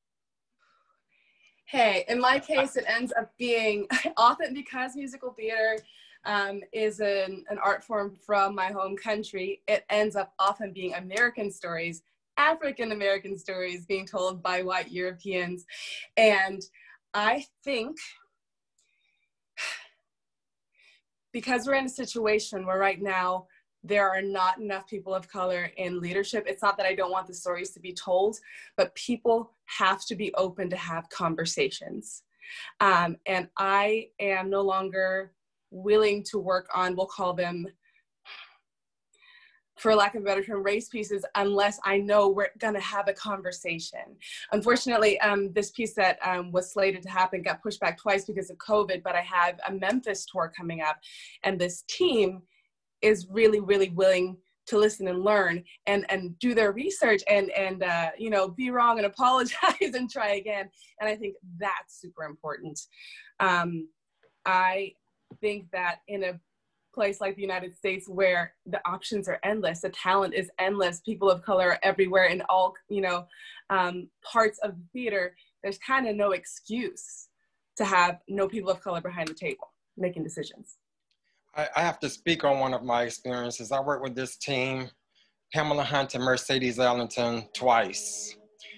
Hey, in my case, it ends up being often because musical theater um, is an, an art form from my home country. It ends up often being American stories, African-American stories being told by white Europeans. And I think because we're in a situation where right now there are not enough people of color in leadership, it's not that I don't want the stories to be told, but people have to be open to have conversations. Um, and I am no longer willing to work on, we'll call them, for lack of a better term, race pieces, unless I know we're gonna have a conversation. Unfortunately, um, this piece that um, was slated to happen got pushed back twice because of COVID, but I have a Memphis tour coming up, and this team is really, really willing to listen and learn and, and do their research and, and uh, you know, be wrong and apologize and try again. And I think that's super important. Um, I think that in a place like the United States where the options are endless, the talent is endless, people of color are everywhere in all, you know, um, parts of the theater, there's kind of no excuse to have no people of color behind the table making decisions. I have to speak on one of my experiences. I worked with this team, Pamela Hunt and Mercedes Ellington, twice.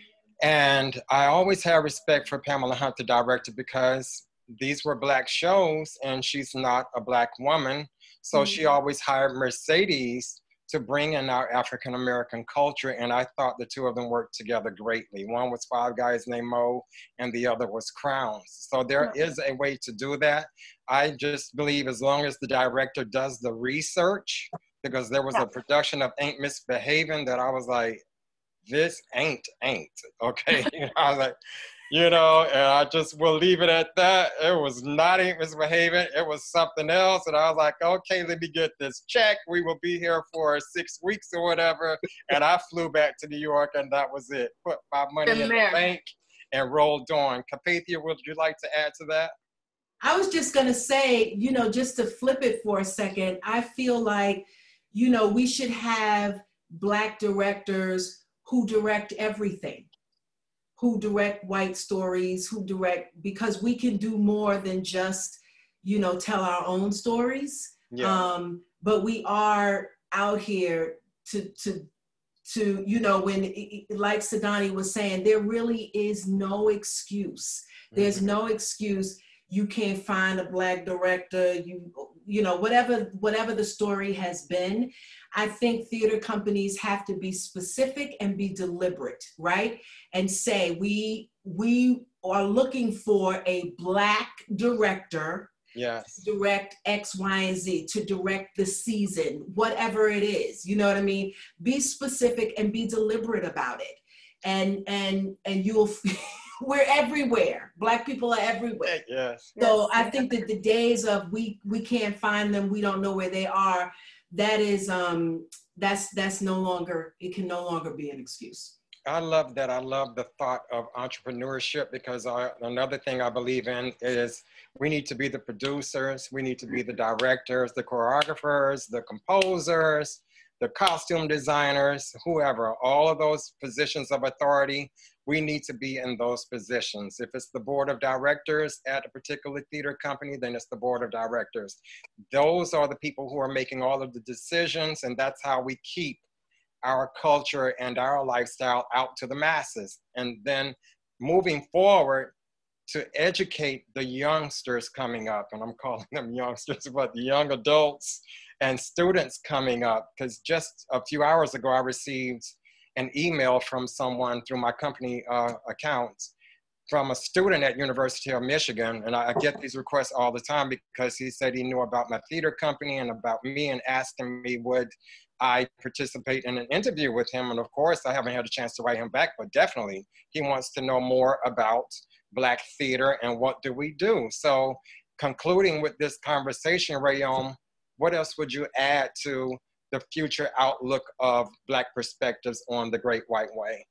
And I always had respect for Pamela Hunt, the director, because these were Black shows and she's not a Black woman. So mm-hmm. she always hired Mercedes to bring in our African-American culture. And I thought the two of them worked together greatly. One was Five Guys Named Mo and the other was Crowns. So there is a way to do that. I just believe as long as the director does the research, because there was yeah. a production of Ain't Misbehaving that I was like, this ain't ain't, okay? You know, I was like, you know, and I just will leave it at that. It was not Ain't Misbehaving, it was something else. And I was like, okay, let me get this check. We will be here for six weeks or whatever. And I flew back to New York and that was it. Put my money in, in the bank and rolled on. Capathia, would you like to add to that? I was just gonna say, you know, just to flip it for a second, I feel like, you know, we should have Black directors who direct everything, who direct white stories, who direct, because we can do more than just, you know, tell our own stories. Yeah. Um, but we are out here to, to, to, you know, when, like Sadani was saying, there really is no excuse. There's mm-hmm. no excuse. You can't find a Black director, you, you know, whatever, whatever the story has been. I think theater companies have to be specific and be deliberate, right? And say, we, we are looking for a Black director yes. to direct X, Y, and Z, to direct the season, whatever it is, you know what I mean? Be specific and be deliberate about it. And, and, and you'll, we're everywhere. Black people are everywhere. Yes. So yes. I think that the days of we we can't find them, we don't know where they are, that is um that's that's no longer, it can no longer be an excuse. I love that. I love the thought of entrepreneurship, because I, another thing I believe in is we need to be the producers, we need to be the directors, the choreographers, the composers, the costume designers, whoever, all of those positions of authority, we need to be in those positions. If it's the board of directors at a particular theater company, then it's the board of directors. Those are the people who are making all of the decisions, and that's how we keep our culture and our lifestyle out to the masses. And then moving forward, to educate the youngsters coming up, and I'm calling them youngsters, but the young adults and students coming up, because just a few hours ago, I received an email from someone through my company uh, accounts from a student at University of Michigan, and I get these requests all the time because he said he knew about my theater company and about me and asking me would I participate in an interview with him. And of course, I haven't had a chance to write him back, but definitely he wants to know more about Black theater and what do we do. So concluding with this conversation, Rayom, what else would you add to the future outlook of Black perspectives on the Great White Way?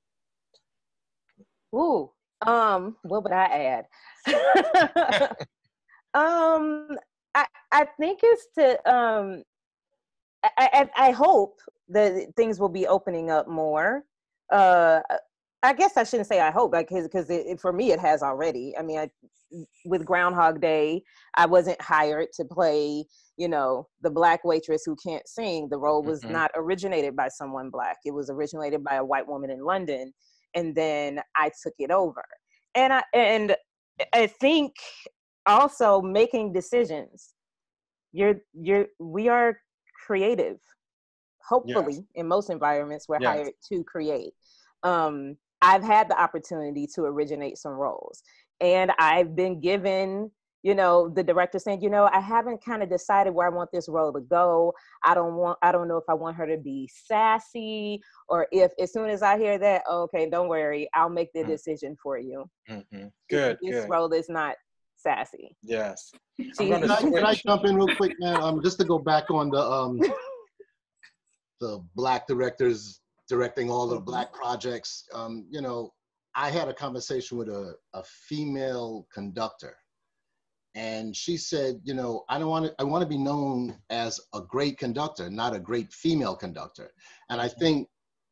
Ooh, um, what would I add? um, I, I think it's to, um, I, I, I hope that things will be opening up more. Uh, I guess I shouldn't say I hope, like, because for me it has already. I mean, I, with Groundhog Day, I wasn't hired to play, you know, the Black waitress who can't sing. The role was Mm-hmm. not originated by someone Black. It was originated by a white woman in London, and then I took it over. And I and I think also making decisions. You're you're we are creative. Hopefully, Yes. in most environments, we're Yes. hired to create. Um, I've had the opportunity to originate some roles, and I've been given, you know, the director saying, you know, I haven't kind of decided where I want this role to go. I don't want, I don't know if I want her to be sassy, or if as soon as I hear that, oh, okay, don't worry, I'll make the Mm-hmm. decision for you. Mm-hmm. Good, This good. role is not sassy. Yes. I'm She's going to Can I, can I switch. jump in real quick, man? Um, just to go back on the um, the Black directors directing all the Mhm. Black projects. Um, you know, I had a conversation with a, a female conductor, and she said, you know, I don't want to, I want to be known as a great conductor, not a great female conductor. And I think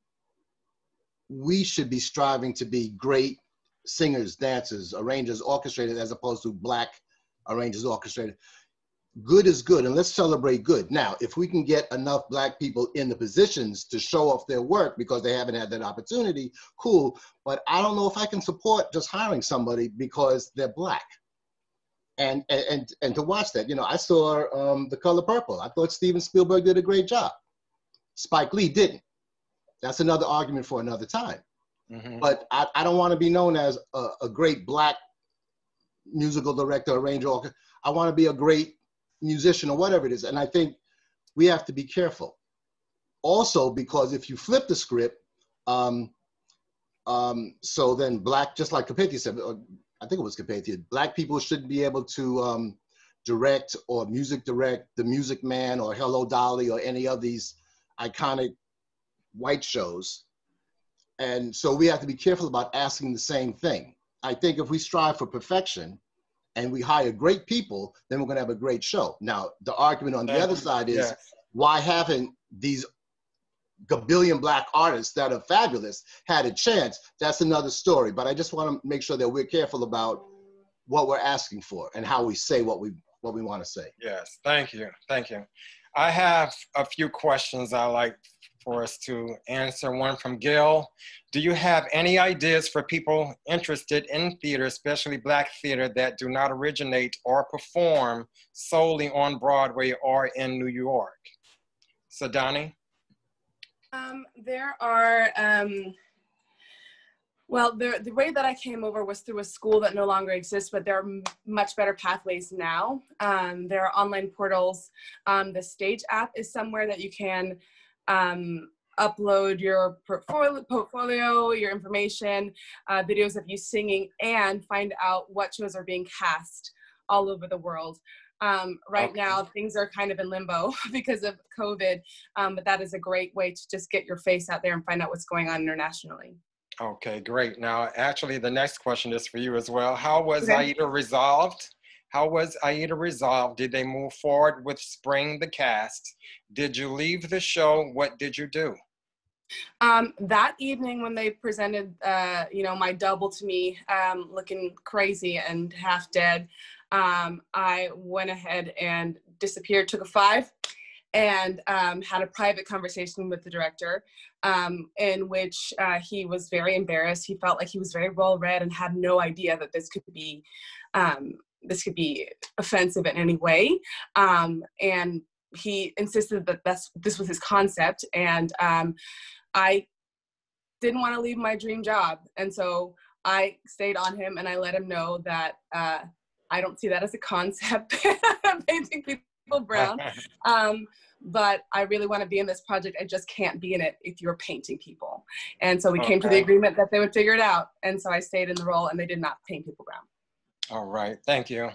we should be striving to be great singers, dancers, arrangers, orchestrators, as opposed to Black arrangers, orchestrators. Good is good, and let's celebrate good. Now, if we can get enough Black people in the positions to show off their work because they haven't had that opportunity, cool. But I don't know if I can support just hiring somebody because they're Black. And and and to watch that, you know, I saw um, The Color Purple. I thought Steven Spielberg did a great job. Spike Lee didn't. That's another argument for another time. Mm-hmm. But I, I don't want to be known as a, a great Black musical director, arranger. I want to be a great musician or whatever it is. And I think we have to be careful. Also, because if you flip the script, um, um, so then Black, just like Capetia said, or I think it was Capetia, Black people shouldn't be able to um, direct or music direct The Music Man or Hello Dolly or any of these iconic white shows. And so we have to be careful about asking the same thing. I think if we strive for perfection and we hire great people, then we're gonna have a great show. Now, the argument on the other side is, Yes. why haven't these gabillion Black artists that are fabulous had a chance? That's another story. But I just wanna make sure that we're careful about what we're asking for and how we say what we what we wanna say. Yes, thank you, thank you. I have a few questions I like for us to answer. One from Gail. Do you have any ideas for people interested in theater, especially Black theater, that do not originate or perform solely on Broadway or in New York? Sadani? Um, there are, um, well, the, the way that I came over was through a school that no longer exists, but there are m- much better pathways now. Um, there are online portals. Um, the Stage app is somewhere that you can um, upload your portfolio, portfolio your information, uh, videos of you singing, and find out what shows are being cast all over the world. Um, right Okay. now, things are kind of in limbo because of COVID, um, but that is a great way to just get your face out there and find out what's going on internationally. Okay, great. Now, actually, the next question is for you as well. How was Okay. Aida resolved? How was Aida resolved? Did they move forward with Spring the cast? Did you leave the show? What did you do? Um, that evening when they presented, uh, you know, my double to me, um, looking crazy and half dead, um, I went ahead and disappeared, took a five, and um, had a private conversation with the director, um, in which uh, he was very embarrassed. He felt like he was very well read and had no idea that this could be um, this could be offensive in any way. Um, and he insisted that that's, this was his concept. And um, I didn't want to leave my dream job. And so I stayed on him and I let him know that uh, I don't see that as a concept, painting people brown. Um, but I really want to be in this project. I just can't be in it if you're painting people. And so we Okay. came to the agreement that they would figure it out. And so I stayed in the role and they did not paint people brown. All right, thank you.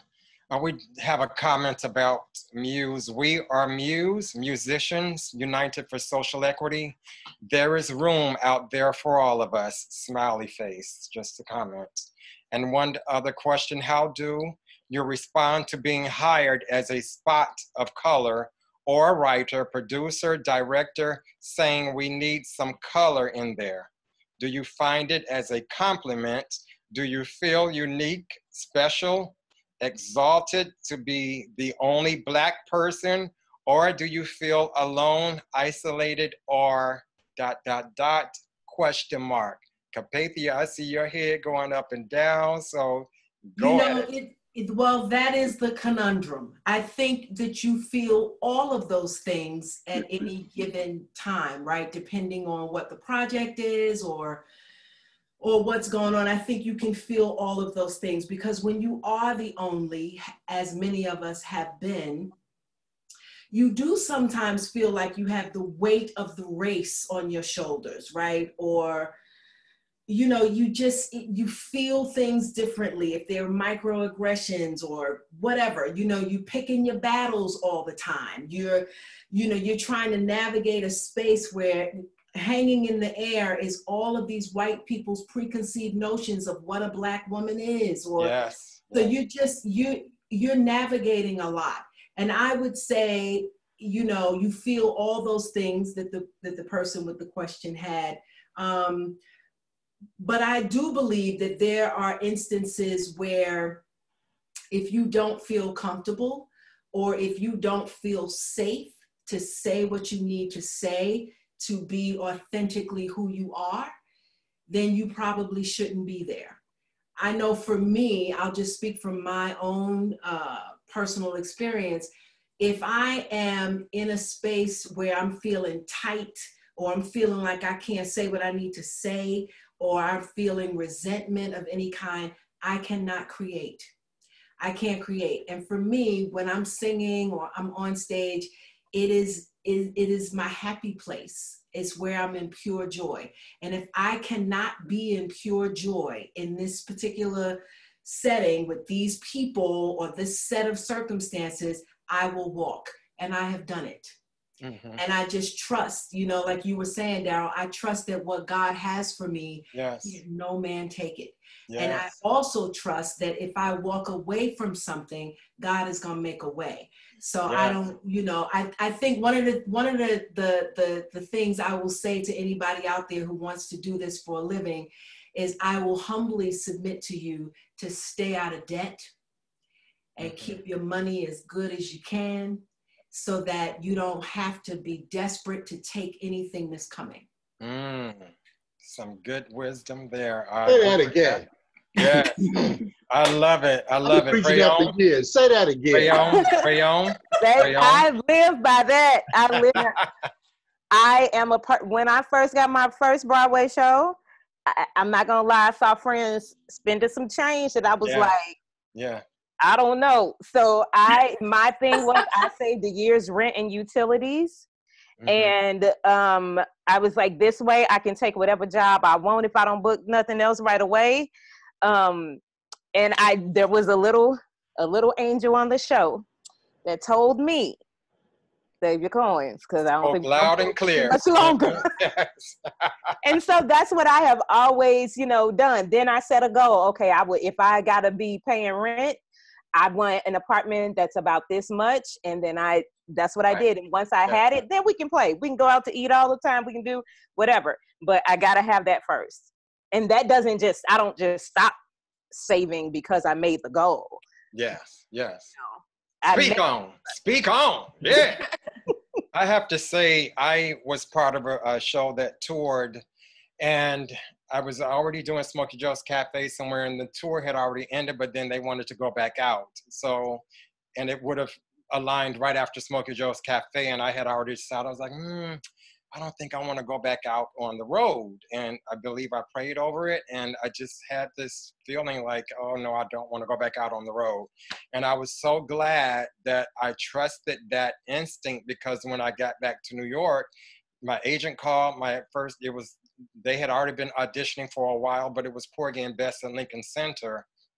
Uh, we have a comment about Muse. We are Muse, musicians united for social equity. There is room out there for all of us. Smiley face, just a comment. And one other question, how do you respond to being hired as a spot of color or a writer, producer, director, saying we need some color in there? Do you find it as a compliment? Do you feel unique, special, exalted to be the only Black person? Or do you feel alone, isolated, or dot, dot, dot, question mark? Capathia, I see your head going up and down, so go You know, ahead. it, it, well, that is the conundrum. I think that you feel all of those things at any given time, right? Depending on what the project is or or what's going on. I think you can feel all of those things because when you are the only, as many of us have been, you do sometimes feel like you have the weight of the race on your shoulders, right? Or, you know, you just, you feel things differently if they're microaggressions or whatever, you know, you picking your battles all the time. You're, you know, you're trying to navigate a space where hanging in the air is all of these white people's preconceived notions of what a Black woman is, or yes. so you just you you're navigating a lot. And I would say, you know, you feel all those things that the that the person with the question had. Um, but I do believe that there are instances where if you don't feel comfortable or if you don't feel safe to say what you need to say, to be authentically who you are, then you probably shouldn't be there. I know for me, I'll just speak from my own uh, personal experience. If I am in a space where I'm feeling tight or I'm feeling like I can't say what I need to say or I'm feeling resentment of any kind, I cannot create. I can't create. And for me, when I'm singing or I'm on stage, it is It, it is my happy place. It's where I'm in pure joy. And if I cannot be in pure joy in this particular setting with these people or this set of circumstances, I will walk. And I have done it. Mm-hmm. And I just trust, you know, like you were saying, Daryl, I trust that what God has for me, yes. no man take it. Yes. And I also trust that if I walk away from something, God is going to make a way. So yes. I don't, you know, I, I think one of the one of the, the the the things I will say to anybody out there who wants to do this for a living is I will humbly submit to you to stay out of debt and mm-hmm. keep your money as good as you can so that you don't have to be desperate to take anything that's coming. Mm, some good wisdom there. I Say that again. Yes, I love it. I love I'm it. Preaching that for years. Say that again. Rayon, Rayon, Rayon. I live by that. I live. I am a part. When I first got my first Broadway show, I, I'm not gonna lie. I saw friends spending some change, and I was yeah. like, "Yeah, I don't know." So I, my thing was, I saved the year's rent and utilities. Mm-hmm. And um, I was like, this way I can take whatever job I want if I don't book nothing else right away. Um, and I, there was a little, a little angel on the show that told me, save your coins, because I don't Spoke think loud and clear much longer. Yes. And so that's what I have always, you know, done. Then I set a goal. Okay, I would, if I gotta be paying rent, I want an apartment that's about this much, and then I, that's what I right. did. And once I yeah. had it, then we can play. We can go out to eat all the time. We can do whatever. But I gotta have that first. And that doesn't just, I don't just stop saving because I made the goal. Yes, yes. No, Speak on, speak on, yeah. I have to say, I was part of a, a show that toured, and I was already doing Smokey Joe's Cafe somewhere, and the tour had already ended, but then they wanted to go back out. So, and it would have aligned right after Smokey Joe's Cafe, and I had already decided, I was like, hmm, I don't think I want to go back out on the road. And I believe I prayed over it, and I just had this feeling like, oh no, I don't want to go back out on the road. And I was so glad that I trusted that instinct, because when I got back to New York, my agent called, my first, it was, they had already been auditioning for a while, but it was Porgy and Bess at Lincoln Center.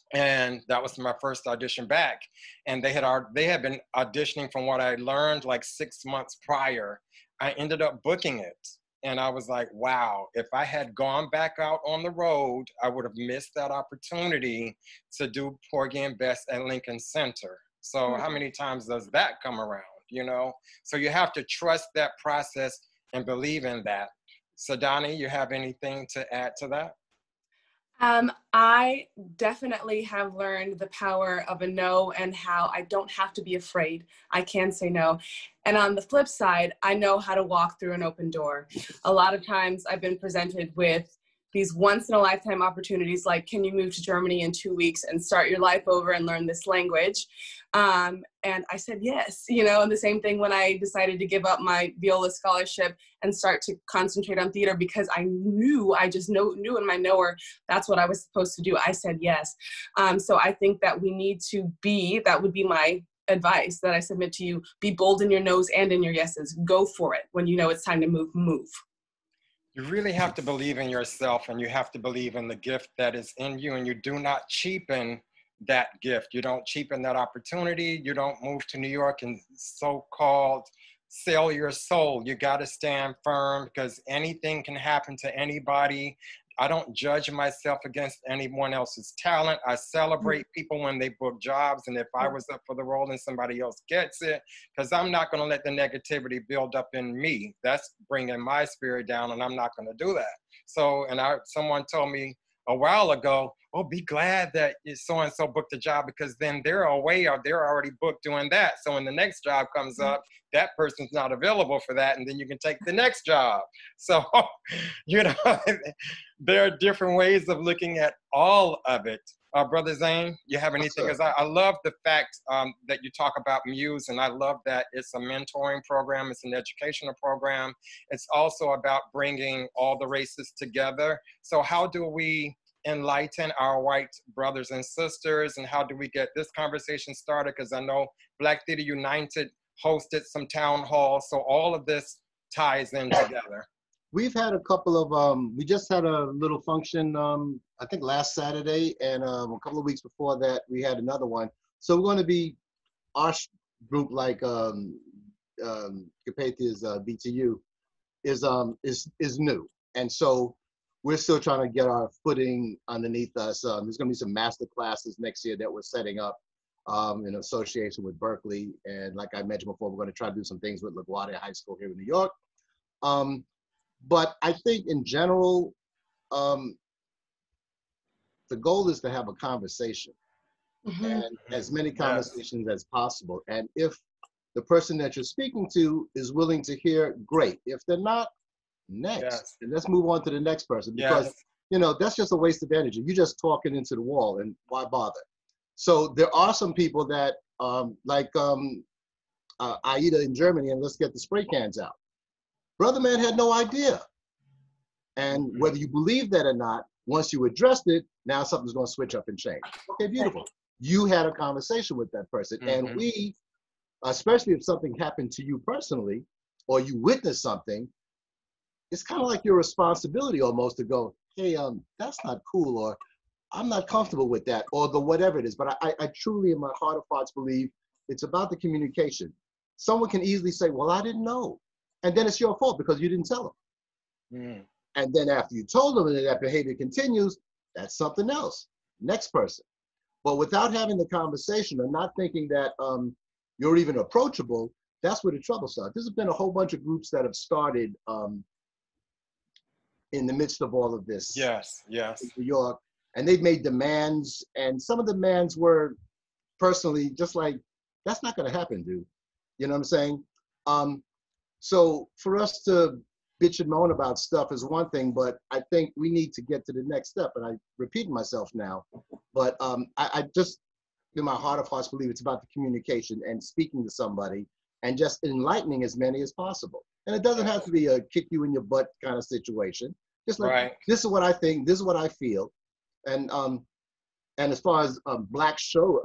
And that was my first audition back. And they had our, they had been auditioning from what I learned like six months prior. I ended up booking it. And I was like, wow, if I had gone back out on the road, I would have missed that opportunity to do Porgy and Bess at Lincoln Center. So mm-hmm. how many times does that come around, you know? So you have to trust that process and believe in that. So Donnie, you have anything to add to that? Um, I definitely have learned the power of a no and how I don't have to be afraid. I can say no. And on the flip side, I know how to walk through an open door. A lot of times I've been presented with these once in a lifetime opportunities, like, can you move to Germany in two weeks and start your life over and learn this language? Um, and I said yes, you know, and the same thing when I decided to give up my viola scholarship and start to concentrate on theater, because I knew, I just know, knew in my knower, that's what I was supposed to do. I said yes. Um, so I think that we need to be, that would be my advice that I submit to you, be bold in your no's and in your yeses. Go for it. When you know it's time to move, move. You really have to believe in yourself, and you have to believe in the gift that is in you, and you do not cheapen that gift. You don't cheapen that opportunity. You don't move to New York and so-called sell your soul. You got to stand firm, because anything can happen to anybody. I don't judge myself against anyone else's talent. I celebrate people when they book jobs. And if I was up for the role and somebody else gets it, because I'm not going to let the negativity build up in me. That's bringing my spirit down, and I'm not going to do that. So, and I, someone told me a while ago, oh, be glad that so-and-so booked a job, because then they're away or they're already booked doing that. So when the next job comes up, that person's not available for that, and then you can take the next job. So, you know, there are different ways of looking at all of it. Uh, Brother Zane, you have anything? Because I, I love the fact um, that you talk about Muse, and I love that it's a mentoring program, it's an educational program. It's also about bringing all the races together. So how do we enlighten our white brothers and sisters, and how do we get this conversation started? Because I know Black Theater United hosted some town halls, so all of this ties in together. We've had a couple of, um, we just had a little function, um, I think last Saturday, and um, a couple of weeks before that, we had another one. So we're going to be, our group, like um, um, Capetia's uh, B T U, is, um, is, is new. And so we're still trying to get our footing underneath us. Um, there's going to be some master classes next year that we're setting up um, in association with Berkeley. And like I mentioned before, we're going to try to do some things with LaGuardia High School here in New York. Um, But I think in general, um, the goal is to have a conversation, mm-hmm. and as many conversations yes. as possible. And if the person that you're speaking to is willing to hear, great. If they're not, next. Yes. And let's move on to the next person, because, yes. you know, that's just a waste of energy. You're just talking into the wall, and why bother? So there are some people that, um, like um, uh, Aida in Germany, and let's get the spray cans out. Brother man had no idea. And whether you believe that or not, once you addressed it, now something's going to switch up and change. Okay, beautiful. You had a conversation with that person. Mm-hmm. And we, especially if something happened to you personally, or you witnessed something, it's kind of like your responsibility almost to go, hey, um, that's not cool, or I'm not comfortable with that, or the whatever it is. But I, I truly, in my heart of hearts, believe it's about the communication. Someone can easily say, well, I didn't know. And then it's your fault because you didn't tell them. Mm. And then after you told them and that behavior continues, that's something else. Next person. But without having the conversation or not thinking that um, you're even approachable, that's where the trouble starts. There's been a whole bunch of groups that have started um, in the midst of all of this. Yes, yes. In New York. And they've made demands, and some of the demands were personally just like, that's not gonna happen, dude. You know what I'm saying? Um, so for us to bitch and moan about stuff is one thing, but I think we need to get to the next step. And I repeat myself now, but um, I, I just, in my heart of hearts, believe it's about the communication and speaking to somebody and just enlightening as many as possible. And it doesn't have to be a kick you in your butt kind of situation. Just like, right. This is what I think, this is what I feel. And um, and as far as um, Black show,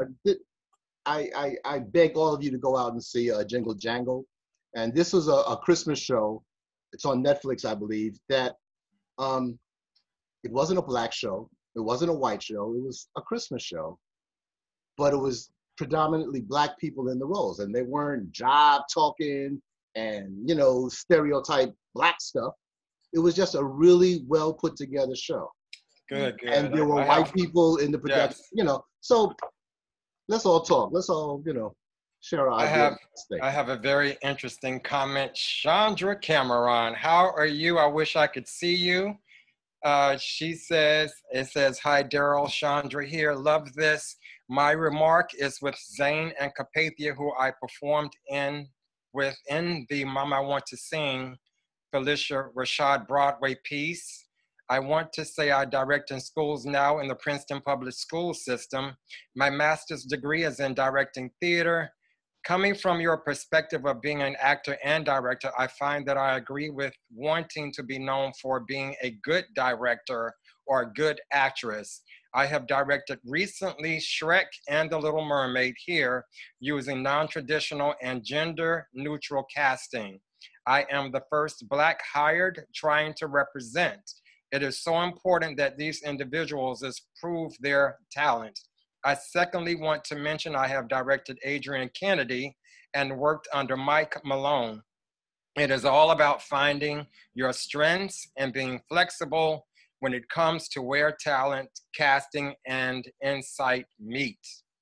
I, I, I beg all of you to go out and see uh, Jingle Jangle. And this was a, a Christmas show. It's on Netflix, I believe, that um, it wasn't a Black show. It wasn't a white show. It was a Christmas show, but it was predominantly Black people in the roles, and they weren't job talking and, you know, stereotype Black stuff. It was just a really well put together show. Good, good. And there were I white have, people in the production, yes. you know. So let's all talk. Let's all, you know, share our I have, ideas. I have a very interesting comment. Chandra Cameron, how are you? I wish I could see you. Uh, she says, it says, hi, Daryl, Chandra here. Love this. My remark is with Zane and Carpathia, who I performed in with in the Mama I Want to Sing, Felicia Rashad Broadway piece. I want to say I direct in schools now in the Princeton Public School System. My master's degree is in directing theater. Coming from your perspective of being an actor and director, I find that I agree with wanting to be known for being a good director or a good actress. I have directed recently Shrek and The Little Mermaid here using non-traditional and gender-neutral casting. I am the first Black hired trying to represent. It is so important that these individuals prove their talent. I secondly want to mention I have directed Adrian Kennedy and worked under Mike Malone. It is all about finding your strengths and being flexible when it comes to where talent, casting, and insight meet.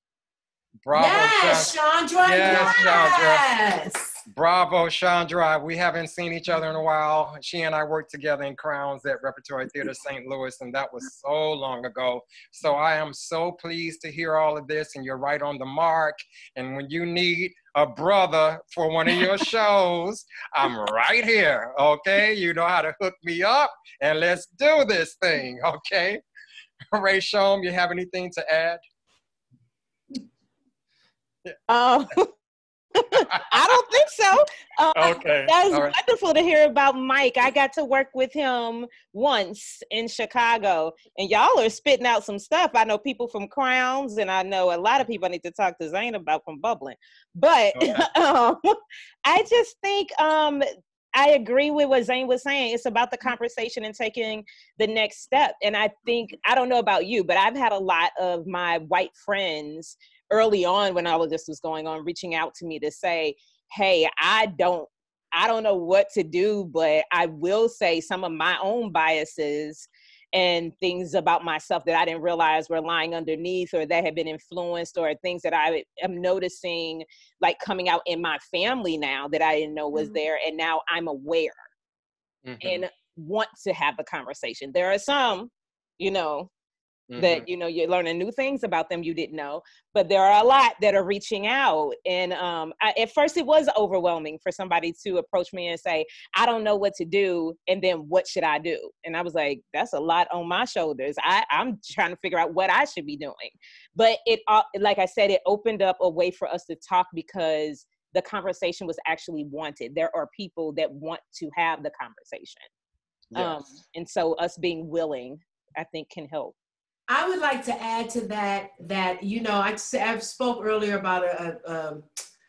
Bravo, yes, Chandra. Yes, yes. Chandra. Bravo, Chandra. We haven't seen each other in a while. She and I worked together in Crowns at Repertory Theater Saint Louis, and that was so long ago. So I am so pleased to hear all of this, and you're right on the mark. And when you need a brother for one of your shows, I'm right here, okay? You know how to hook me up, and let's do this thing, okay? Ray Shom, you have anything to add? Um, I don't think so. Uh, okay. That was right. wonderful to hear about Mike. I got to work with him once in Chicago, and y'all are spitting out some stuff. I know people from Crowns, and I know a lot of people I need to talk to Zane about from Bubbling. But Okay. um, I just think um, I agree with what Zane was saying. It's about the conversation and taking the next step. And I think, I don't know about you, but I've had a lot of my white friends early on when all of this was going on, reaching out to me to say, hey, I don't, I don't know what to do, but I will say some of my own biases and things about myself that I didn't realize were lying underneath or that had been influenced, or things that I am noticing like coming out in my family now that I didn't know was there. And now I'm aware mm-hmm. and want to have the conversation. There are some, you know, Mm-hmm. that, you know, you're learning new things about them you didn't know, but there are a lot that are reaching out. And um, I, at first it was overwhelming for somebody to approach me and say, I don't know what to do. And then what should I do? And I was like, that's a lot on my shoulders. I, I'm trying to figure out what I should be doing. But it, uh, like I said, it opened up a way for us to talk because the conversation was actually wanted. There are people that want to have the conversation. Yes. Um, and so us being willing, I think, can help. I would like to add to that, that, you know, I, I spoke earlier about a, a,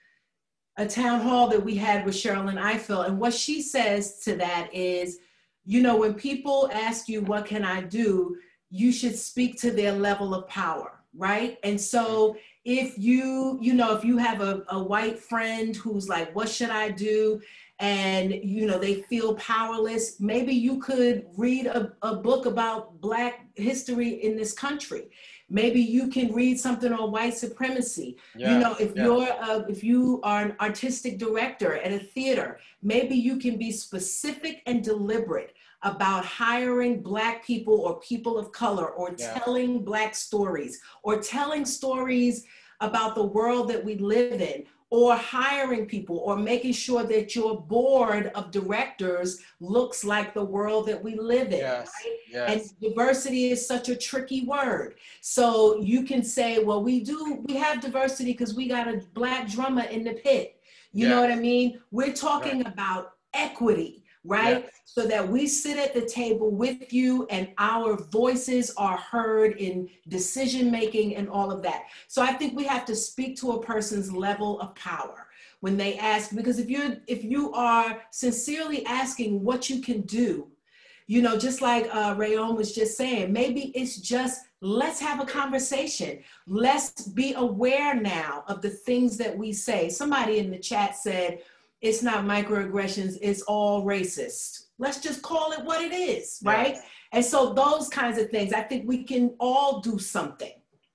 a town hall that we had with Sherilyn Ifill. And what she says to that is, you know, when people ask you, what can I do? You should speak to their level of power, right? And so if you, you know, if you have a, a white friend who's like, what should I do? And, you know, they feel powerless, maybe you could read a, a book about Black history in this country. Maybe you can read something on white supremacy. Yes, you know, if yes. you're a, if you are an artistic director at a theater, maybe you can be specific and deliberate about hiring Black people or people of color, or yes. telling Black stories, or telling stories about the world that we live in, or hiring people, or making sure that your board of directors looks like the world that we live in, yes, right? Yes. And diversity is such a tricky word. So you can say, well, we do, we have diversity because we got a Black drummer in the pit. You yes. know what I mean? We're talking right. about equity, right? Yes. So that we sit at the table with you and our voices are heard in decision-making and all of that. So I think we have to speak to a person's level of power when they ask, because if you're, if you are sincerely asking what you can do, You know, just like uh, Rayon was just saying, maybe it's just, let's have a conversation. Let's be aware now of the things that we say. Somebody in the chat said, it's not microaggressions, it's all racist. Let's just call it what it is, right? Yeah. And so those kinds of things, I think we can all do something.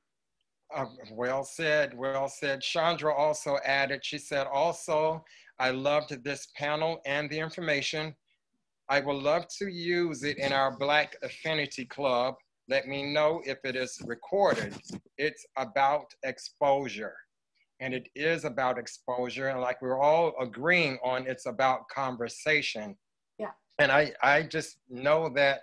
Uh, well said, well said. Chandra also added, she said, also, I loved this panel and the information. I would love to use it in our Black Affinity Club. Let me know if it is recorded. It's about exposure. And it is about exposure. And like we're all agreeing on, it's about conversation. Yeah. And I, I just know that,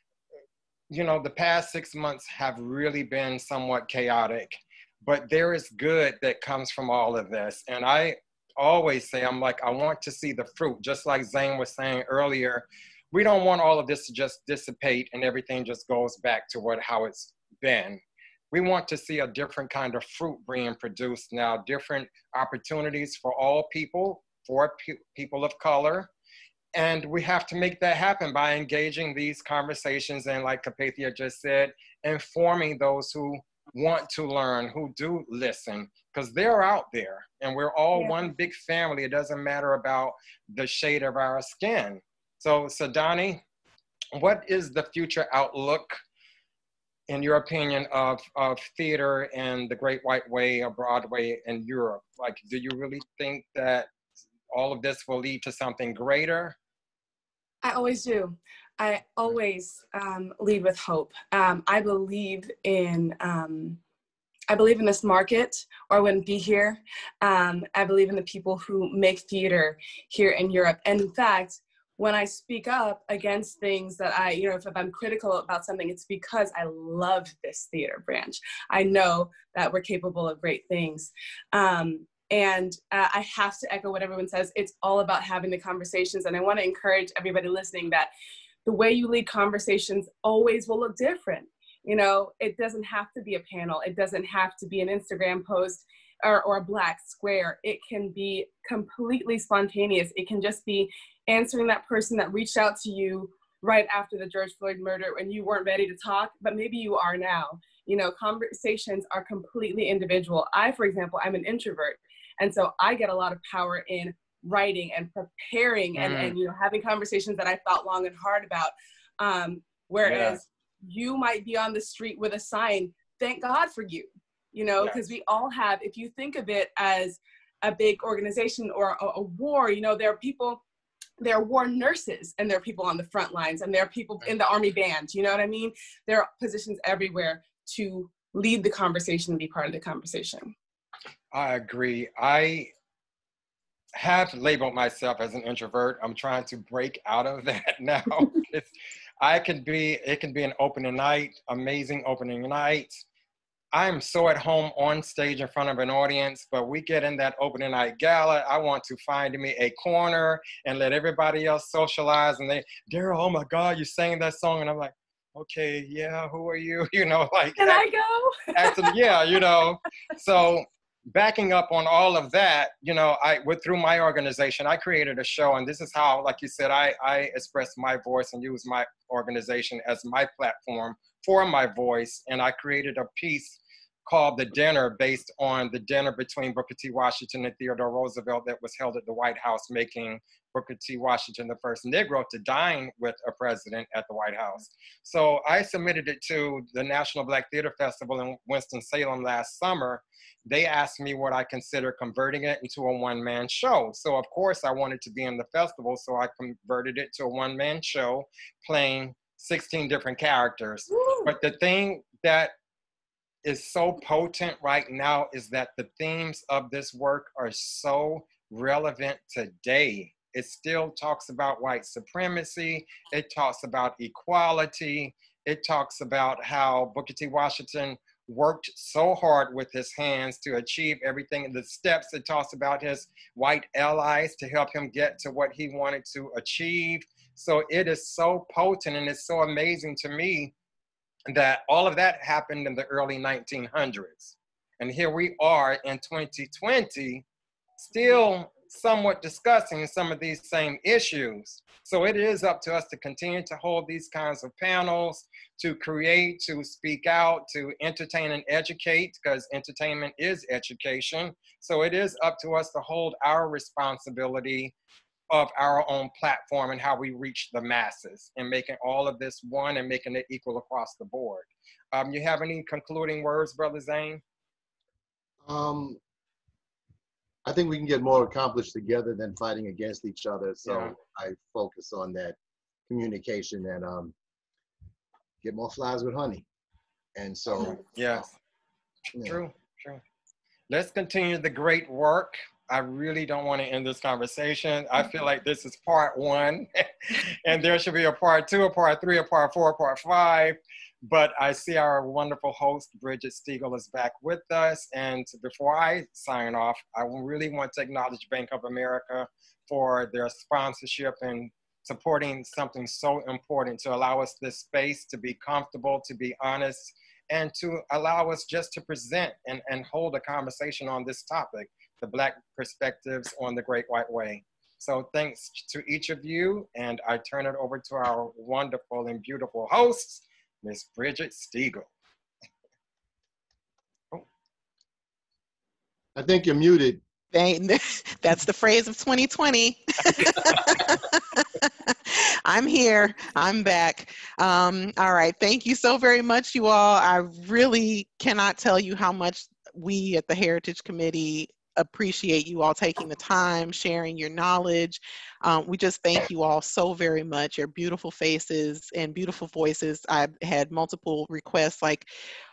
you know, the past six months have really been somewhat chaotic, but there is good that comes from all of this. And I always say, I'm like, I want to see the fruit, just like Zane was saying earlier. We don't want all of this to just dissipate and everything just goes back to what how it's been. We want to see a different kind of fruit being produced now, different opportunities for all people, for pe people of color. And we have to make that happen by engaging these conversations and, like Capathia just said, informing those who want to learn, who do listen, because they're out there and we're all yeah. one big family. It doesn't matter about the shade of our skin. So, Sadani, what is the future outlook, in your opinion, of, of theater and the Great White Way or Broadway in Europe? Like, do you really think that all of this will lead to something greater? I always do. I always um, lead with hope. Um, I believe in, um, I believe in this market, or I wouldn't be here. Um, I believe in the people who make theater here in Europe. And in fact, when I speak up against things that I, you know, if, if I'm critical about something, it's because I love this theater branch. I know that we're capable of great things. Um, And uh, I have to echo what everyone says. It's all about having the conversations. And I want to encourage everybody listening that the way you lead conversations always will look different. You know, it doesn't have to be a panel. It doesn't have to be an Instagram post or, or a black square. It can be completely spontaneous. It can just be answering that person that reached out to you right after the George Floyd murder and you weren't ready to talk, but maybe you are now. You know, conversations are completely individual. I, for example, I'm an introvert. And so I get a lot of power in writing and preparing and, mm. and you know, having conversations that I thought long and hard about. Um, whereas yeah. you might be on the street with a sign, thank God for you, you know, because yes. we all have, if you think of it as a big organization or a, a war, you know, there are people, there are war nurses and there are people on the front lines and there are people in the army band, you know what I mean? There are positions everywhere to lead the conversation and be part of the conversation. I agree. I have labeled myself as an introvert. I'm trying to break out of that now. It's, I can be, it can be an opening night, amazing opening night. I'm so at home on stage in front of an audience, but we get in that opening night gala, I want to find me a corner and let everybody else socialize. And they, Daryl, oh my God, you sang that song. And I'm like, okay, yeah, who are you? You know, like. Can I go? Actually, yeah, you know, so. Backing up on all of that, you know, I went through my organization, I created a show, and this is how, like you said, I, I express my voice and use my organization as my platform for my voice. And I created a piece called The Dinner, based on the dinner between Booker T. Washington and Theodore Roosevelt that was held at the White House, making Booker T. Washington the first Negro to dine with a president at the White House. So I submitted it to the National Black Theater Festival in Winston-Salem last summer. They asked me what I consider converting it into a one-man show. So of course I wanted to be in the festival, so I converted it to a one-man show, playing sixteen different characters. Woo! But the thing that is so potent right now is that the themes of this work are so relevant today. It still talks about white supremacy. It talks about equality. It talks about how Booker T. Washington worked so hard with his hands to achieve everything. The steps, it talks about his white allies to help him get to what he wanted to achieve. So it is so potent, and it's so amazing to me that all of that happened in the early nineteen hundreds. And here we are in twenty twenty, still somewhat discussing some of these same issues. So it is up to us to continue to hold these kinds of panels, to create, to speak out, to entertain and educate, because entertainment is education. So it is up to us to hold our responsibility of our own platform and how we reach the masses, and making all of this one and making it equal across the board. Um, you have any concluding words, Brother Zane? Um, I think we can get more accomplished together than fighting against each other. So Yeah. I focus on that communication and um, get more flies with honey. And so, Yes, yeah. true, true. Let's continue the great work. I really don't want to end this conversation. I feel like this is part one, and there should be a part two, a part three, a part four, a part five. But I see our wonderful host, Bridget Stiegel, is back with us. And before I sign off, I really want to acknowledge Bank of America for their sponsorship and supporting something so important to allow us this space to be comfortable, to be honest, and to allow us just to present and, and hold a conversation on this topic, the Black perspectives on the Great White Way. So thanks to each of you, and I turn it over to our wonderful and beautiful hosts, Miss Bridget Stiegel. Oh. I think you're muted. That's the phrase of twenty twenty. I'm here. I'm back. Um, all right. Thank you so very much, you all. I really cannot tell you how much we at the Heritage Committee appreciate you all taking the time, sharing your knowledge. Um, we just thank you all so very much. Your beautiful faces and beautiful voices. I've had multiple requests like,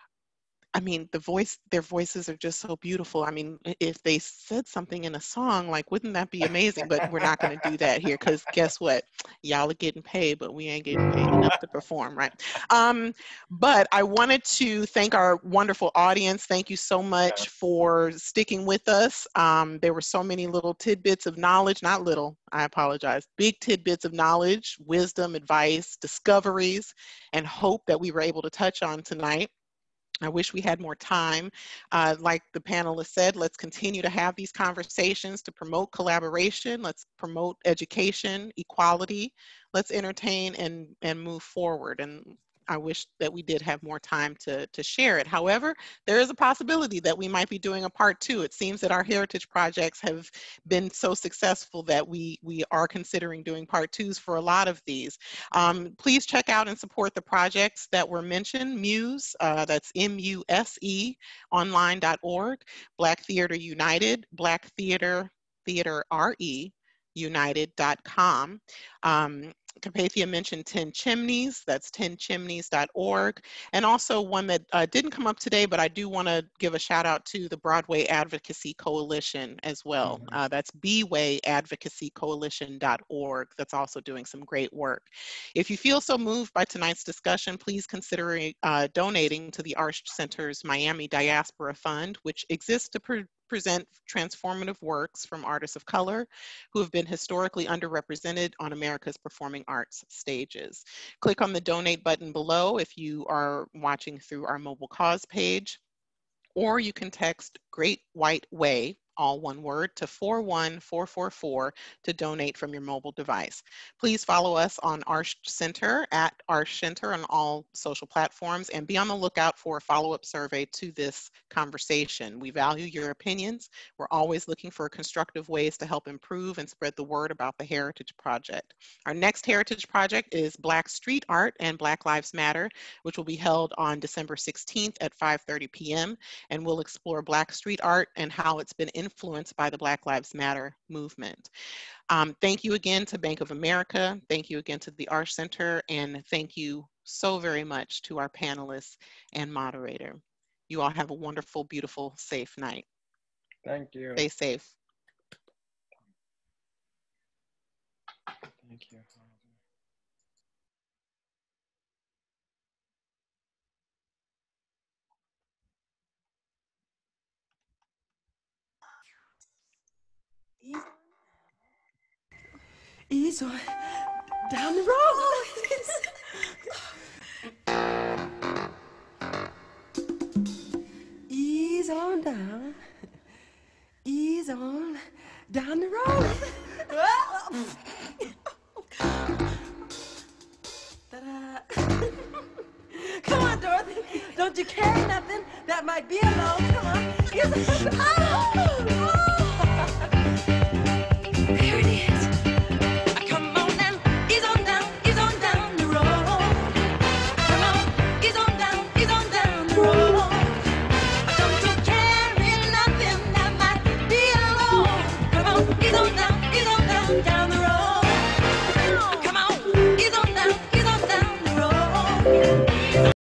I mean, the voice, their voices are just so beautiful. I mean, if they said something in a song, like, wouldn't that be amazing? But we're not going to do that here because guess what? Y'all are getting paid, but we ain't getting paid enough to perform, right? Um, but I wanted to thank our wonderful audience. Thank you so much for sticking with us. Um, there were so many little tidbits of knowledge, not little, I apologize, big tidbits of knowledge, wisdom, advice, discoveries, and hope that we were able to touch on tonight. I wish we had more time. Uh, like the panelists said, let's continue to have these conversations to promote collaboration. Let's promote education, equality. Let's entertain and, and move forward. And I wish that we did have more time to, to share it. However, there is a possibility that we might be doing a part two. It seems that our heritage projects have been so successful that we, we are considering doing part twos for a lot of these. Um, please check out and support the projects that were mentioned. Muse, uh, that's M U S E, online dot org, Black Theater United, Black Theater, Theater R E, united dot com. Um, Carpathia mentioned ten Chimneys, that's ten chimneys dot org, and also one that uh, didn't come up today, but I do want to give a shout out to the Broadway Advocacy Coalition as well. Mm-hmm. uh, that's b way advocacy coalition dot org. That's also doing some great work. If you feel so moved by tonight's discussion, please consider uh, donating to the Arsht Center's Miami Diaspora Fund, which exists to pre present transformative works from artists of color who have been historically underrepresented on America's performing arts stages. Click on the donate button below if you are watching through our mobile cause page, or you can text Great White Way, all one word, to four one four four four to donate from your mobile device. Please follow us on Arsht Center, at Arsht Center on all social platforms, and be on the lookout for a follow-up survey to this conversation. We value your opinions. We're always looking for constructive ways to help improve and spread the word about the Heritage Project. Our next Heritage Project is Black Street Art and Black Lives Matter, which will be held on December sixteenth at five thirty p m and we'll explore Black street art and how it's been influenced by the Black Lives Matter movement. Um, thank you again to Bank of America. Thank you again to the Arsht Center, and thank you so very much to our panelists and moderator. You all have a wonderful, beautiful, safe night. Thank you. Stay safe. Thank you. Ease on down the road. Ease on down. Ease on down the road. Would you carry nothing that might be alone? Come on. Here's a